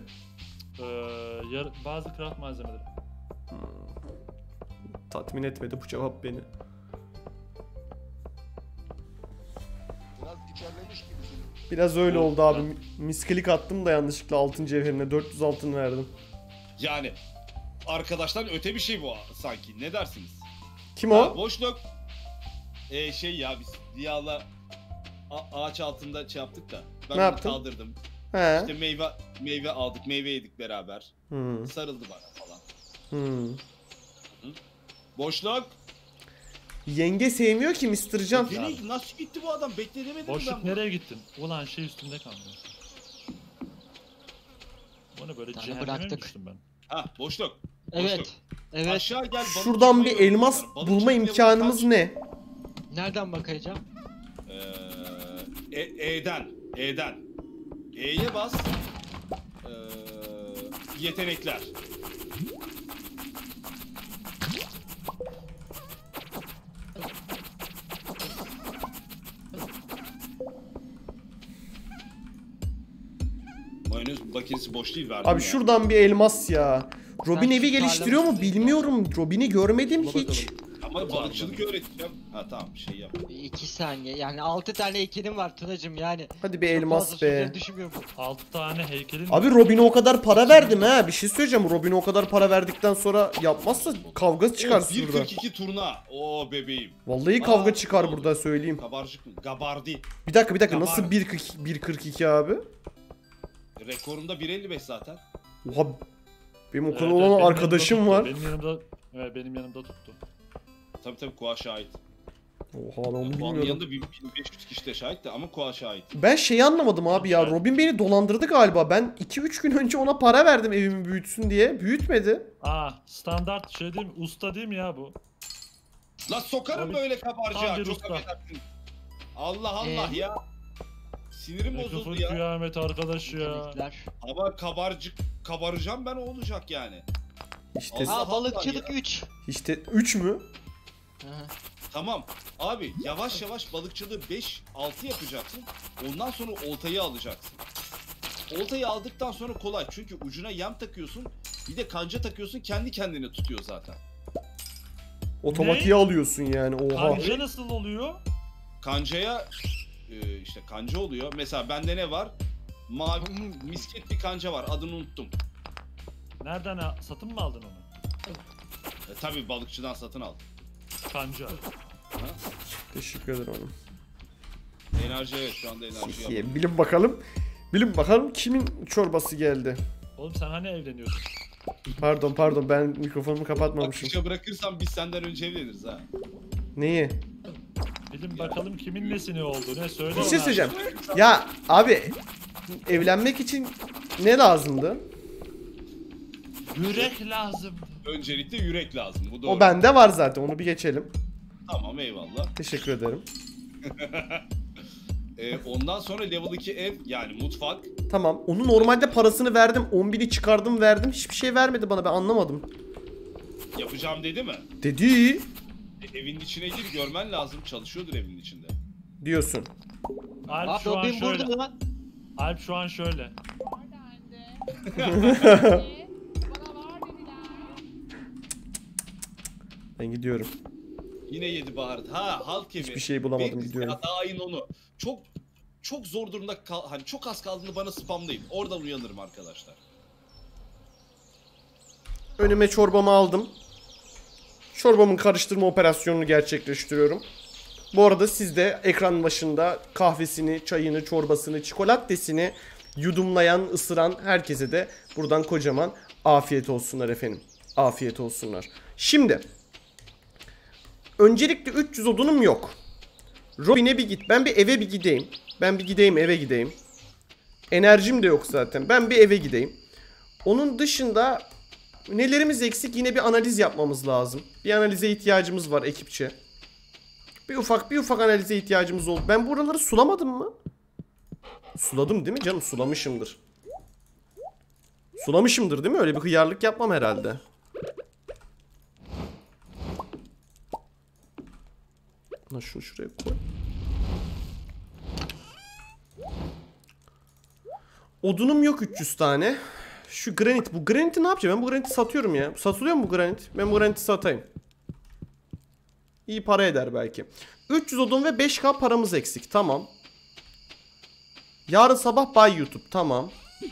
Bazı craft malzemeleri. Tatmin etmedi bu cevap beni. Biraz içerlemiş gibisin. Biraz öyle Evet, oldu abi. ben- Misklik attım da yanlışlıkla altın cevherine 400 altın verdim. Yani arkadaşlar öte bir şey bu sanki. Ne dersiniz? Kim Ha, o? boşluk. Şey ya biz Diya'la ağaç altında şey yaptık da. Ben Ne onu yaptın? kaldırdım. He. İşte meyve aldık, meyve yedik beraber. Hmm. Sarıldı bana falan. Hmm. Boşluk. Yenge sevmiyor ki Mr. Can. Nereye, nasıl gitti bu adam? Bekleyemedim Boşluk ben. nereye gittin? Ulan şey üstünde kaldı. Bu ne böyle Tane cehenneme mi bıraktık. düştüm ben? Ha boşluk. Evet. Evet. Aşağı gel. balık Şuradan bir tutmayı elmas öğrensinler. Balık bulma tutmayı imkanımız öğrensinler. ne? Nereden bakacağım? E'den. E'ye bas. Yetenekler. Mayonez makinesi boş değil verdim Abi ya. şuradan bir elmas ya. Robin Ben evi şu geliştiriyor mu tarlamı- bilmiyorum. Robin'i görmedim Buna hiç. Ama balıkçılık öğreteceğim. Ha tamam şey yap. 2 saniye. Yani 6 tane ekinim var Tunacım yani. Hadi bir Çok elmas fazla be. süreceğini düşünmüyorum. 6 tane heykelin Abi Robin'e o kadar para verdim ha. Bir şey söyleyeceğim. Robin'e o kadar para verdikten sonra yapmazsa kavga çıkar Evet, burada. 1.42 turna. Oo bebeğim. Vallahi kavga Aa, çıkar oldu. burada söyleyeyim. Kabarcık mı? Gabardi. Bir dakika nasıl Kabar. 1.42 abi? Rekorunda 1.55 zaten. Oha. Benim o kadar Evet, olan benim arkadaşım yanımda var. tuttu. Benim yanımda tuttu. Tabii Koa şahit. Oha ben onu Koa'nın bilmiyorum. yanında 1500 kişi de şahit de ama Koa şahit. Ben şeyi anlamadım abi ya. Robin beni dolandırdı galiba. Ben 2-3 gün önce ona para verdim evimi büyütsün diye. Büyütmedi. Standart şey değil mi? Usta değil mi ya bu? La sokarım Abi, böyle tam kabarcığa. bir Çok usta. affedersin. Allah Allah ya. Sinirim Ne bozuldu küfür ya. kıyamet arkadaş ya. Yetenekler. Ama kabaracağım ben o olacak yani. İşte Allah Aa balıkçılık Allah 3. işte 3 mü? Tamam. Abi yavaş yavaş balıkçılığı 5-6 yapacaksın. Ondan sonra oltayı alacaksın. Oltayı aldıktan sonra kolay. Çünkü ucuna yem takıyorsun. Bir de kanca takıyorsun. Kendi kendine tutuyor zaten. Otomatiğe alıyorsun yani. Oha. Kanca nasıl oluyor? Kancaya işte kanca oluyor. Mesela bende ne var? Mavi misket bir kanca var. Adını unuttum. Nereden satın mı aldın onu? Tabii balıkçıdan satın al. Kanca. Teşekkür ederim hanım. Enerji evet şu anda enerji yapıyor. Peki, bilin bakalım kimin çorbası geldi. Oğlum sen hani evleniyorsun? Pardon ben mikrofonumu kapatmamışım. Akışa bırakırsam biz senden önce evleniriz ha. Neyi? Bilin bakalım kimin nesini oldu ne söyle Bir şey bana. söyleyeceğim. Ya abi evlenmek için ne lazımdı? Yürek lazım. Öncelikle yürek lazım. Bu doğru. O bende var zaten onu bir geçelim. Tamam eyvallah. Teşekkür ederim. Ondan sonra level 2 ev yani mutfak. Tamam onu normalde parasını verdim 10.000'i çıkardım verdim hiçbir şey vermedi bana ben anlamadım. Yapacağım dedi mi? Dedi Evin içine gir görmen lazım. Çalışıyordur evin içinde. diyorsun. Alp Aa şu an Robin şöyle. burada lan. Alp şu an şöyle. Ben gidiyorum. Yine yedi baharat. Ha halk evi. Hiçbir şey bulamadım, Benim gidiyorum. Ya daha ayın onu. Çok zor durumda hani çok az kaldığında bana spamlayın. Oradan uyanırım arkadaşlar. Önüme çorbamı aldım. Çorbamın karıştırma operasyonunu gerçekleştiriyorum. Bu arada siz de ekran başında kahvesini, çayını, çorbasını, çikolattesini yudumlayan, ısıran herkese de buradan kocaman afiyet olsunlar efendim. Afiyet olsunlar. Şimdi öncelikle 300 odunum yok. Robin'e bir git. Ben bir eve bir gideyim. Eve gideyim. Enerjim de yok zaten. Ben bir eve gideyim. Onun dışında nelerimiz eksik yine bir analiz yapmamız lazım. Bir analize ihtiyacımız var ekipçe. Bir ufak analize ihtiyacımız oldu. Ben buraları sulamadım mı? Suladım değil mi canım? Sulamışımdır. Sulamışımdır değil mi? Öyle bir hıyarlık yapmam herhalde. Lan şunu şuraya koy. Odunum yok 300 tane. Şu granit. Bu graniti ne yapacağım? Ben bu graniti satıyorum ya. Satılıyor mu bu granit? Ben bu graniti satayım. İyi para eder belki. 300 odun ve 5k paramız eksik. Tamam. Yarın sabah Bay YouTube. Tamam.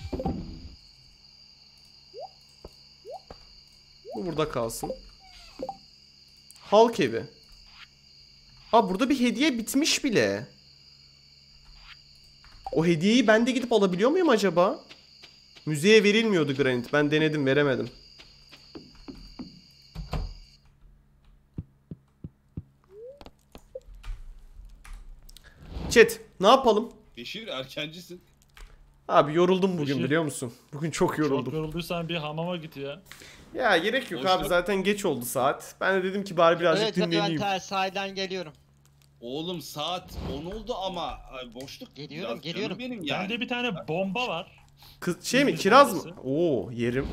Bu burada kalsın. Halk evi. Aa, burada bir hediye bitmiş bile. O hediyeyi ben de gidip alabiliyor muyum acaba? Müzeye verilmiyordu granit. Ben denedim, veremedim. Chat, ne yapalım? Beşir erkencisin. Abi yoruldum bugün, Beşir. biliyor musun? Bugün çok yoruldum. Çok yorulduysan bir hamama git ya. Ya gerek yok Boşver. abi, zaten geç oldu saat. Ben de dedim ki bari birazcık Evet ben dinleneyim. sahilden geliyorum. Oğlum saat 10 oldu ama ay, boşluk. Geliyorum, biraz geliyorum. canım benim yani. Bende bir tane bomba var. Şey mi, Bir kiraz mı? tanesi. Oo, yerim.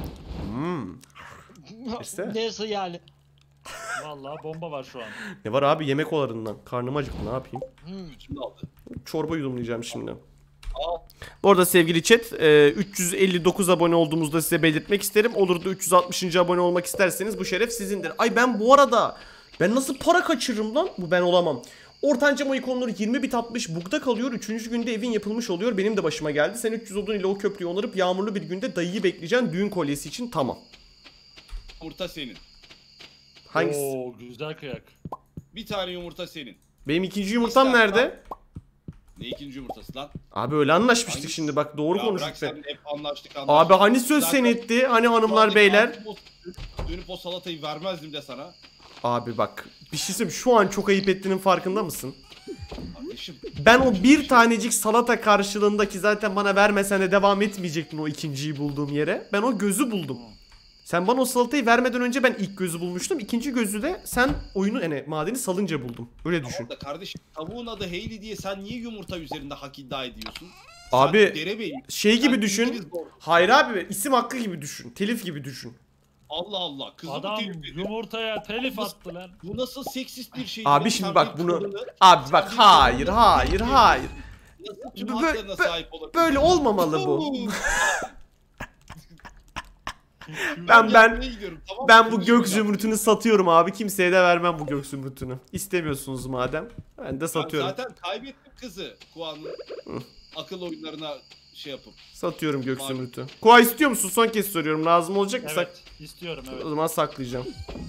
İşte. Nasıl yani? Vallahi bomba var şu an. Ne var abi, yemek olarından. Karnım acıktı, ne yapayım? Şimdi aldı. Çorba yudumlayacağım şimdi. Aa, Bu arada sevgili chat, 359 abone olduğumuzda size belirtmek isterim. Olur da 360. abone olmak isterseniz bu şeref sizindir. Ay ben bu arada, ben nasıl para kaçırırım lan? Bu ben olamam. Ortanca ikonları 20 bit atmış, bugda kalıyor. 3. günde evin yapılmış oluyor. Benim de başıma geldi. Sen 300 odun ile o köprüyü onarıp yağmurlu bir günde dayıyı bekleyeceksin düğün kolyesi için, tamam. yumurta senin. Hangisi? Oo güzel kıyak. Bir tane yumurta senin. Benim ikinci yumurtam İster nerede? Ne ikinci yumurtası lan? Abi öyle anlaşmıştık Hangisi? şimdi, bak doğru Ya konuştuk. bırak Sen. sen hep anlaştık. Abi hani söz Zaten- senetti, hani hanımlar beyler. Dönüp o salatayı vermezdim de sana. Abi bak bir şey söyleyeyim, şu an çok ayıp ettiğinin farkında mısın? Kardeşim. Ben o bir tanecik salata karşılığındaki, zaten bana vermesen de devam etmeyecektin o ikinciyi bulduğum yere. Ben o gözü buldum. Sen bana o salatayı vermeden önce ben ilk gözü bulmuştum. İkinci gözü de sen oyunu, yani madeni salınca buldum. Öyle düşün. Tamam da kardeşim, tavuğun adı Hayley diye sen niye yumurta üzerinde hak iddia ediyorsun? Abi, Sen derebeyim. Şey gibi Sen düşün. İngiliz doğru. Hayır abi, isim hakkı gibi düşün. Telif gibi düşün. Allah Allah. Kızım Adam telif ediyor. yumurtaya telif attı lan. Bu nasıl seksist bir şey? Abi ya? şimdi Sen bak bir bunu. kadını Abi bak, sen bir hayır kadını- hayır hayır. Nasıl tüm Bö- haklarına bö- sahip olabilir? Böyle olmamalı bu. Ben ben gidiyorum, tamam mı? ben bu Konuşmayacağım. gök zümrütünü satıyorum abi. Kimseye de vermem bu gök zümrütünü. İstemiyorsunuz madem. Ben de Ben satıyorum. zaten kaybettim kızı Kuan'ın akıl oyunlarına şey yapıp. Satıyorum gök Malum. zümrütü. Kuay istiyor musun? Son kez soruyorum. Lazım olacak mı? Evet istiyorum evet. O zaman saklayacağım.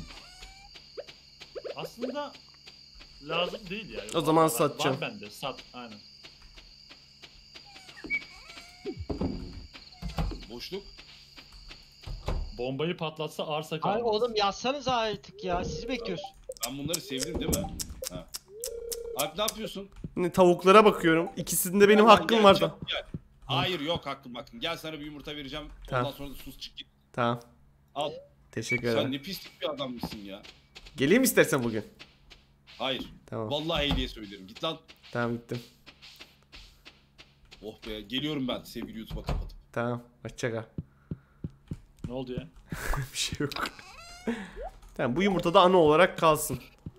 Aslında lazım değil ya. O zaman Var- satacağım. Var bende sat aynen. Boşluk. Bombayı patlatsa arsa Ay kalmaz. oğlum yazsanız artık ya. Sizi bekliyoruz. Ben bunları sevdim değil mi? Ha. Alp ne yapıyorsun? Şimdi tavuklara bakıyorum. İkisinde benim Gel, hakkım gel, var da. çabuk gel. Hayır yok hakkım hakkım. Gel sana bir yumurta vereceğim. Tamam. Ondan sonra da sus çık git. Tamam. Al. Teşekkür Sen ederim. ne pislik bir adammışsın ya. Geleyim istersen bugün. Hayır. Tamam. Vallahi Hayley'e söylerim. Git lan. Tamam gittim. Oh be. Geliyorum ben sevgili YouTube'a kapatıp. Tamam. Hoşça kal. Ne oldu ya? Bir şey yok. Tamam, bu yumurta da ana olarak kalsın.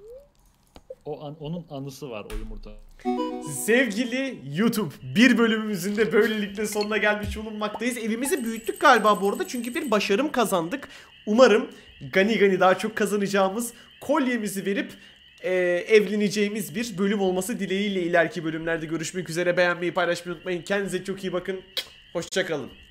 Onun anısı var o yumurta. Sevgili YouTube, bir bölümümüzün de böylelikle sonuna gelmiş bulunmaktayız. Evimizi büyüttük galiba bu arada, çünkü bir başarım kazandık. Umarım gani daha çok kazanacağımız, kolyemizi verip evleneceğimiz bir bölüm olması dileğiyle ileriki bölümlerde görüşmek üzere. Beğenmeyi, paylaşmayı unutmayın. Kendinize çok iyi bakın. Hoşça kalın.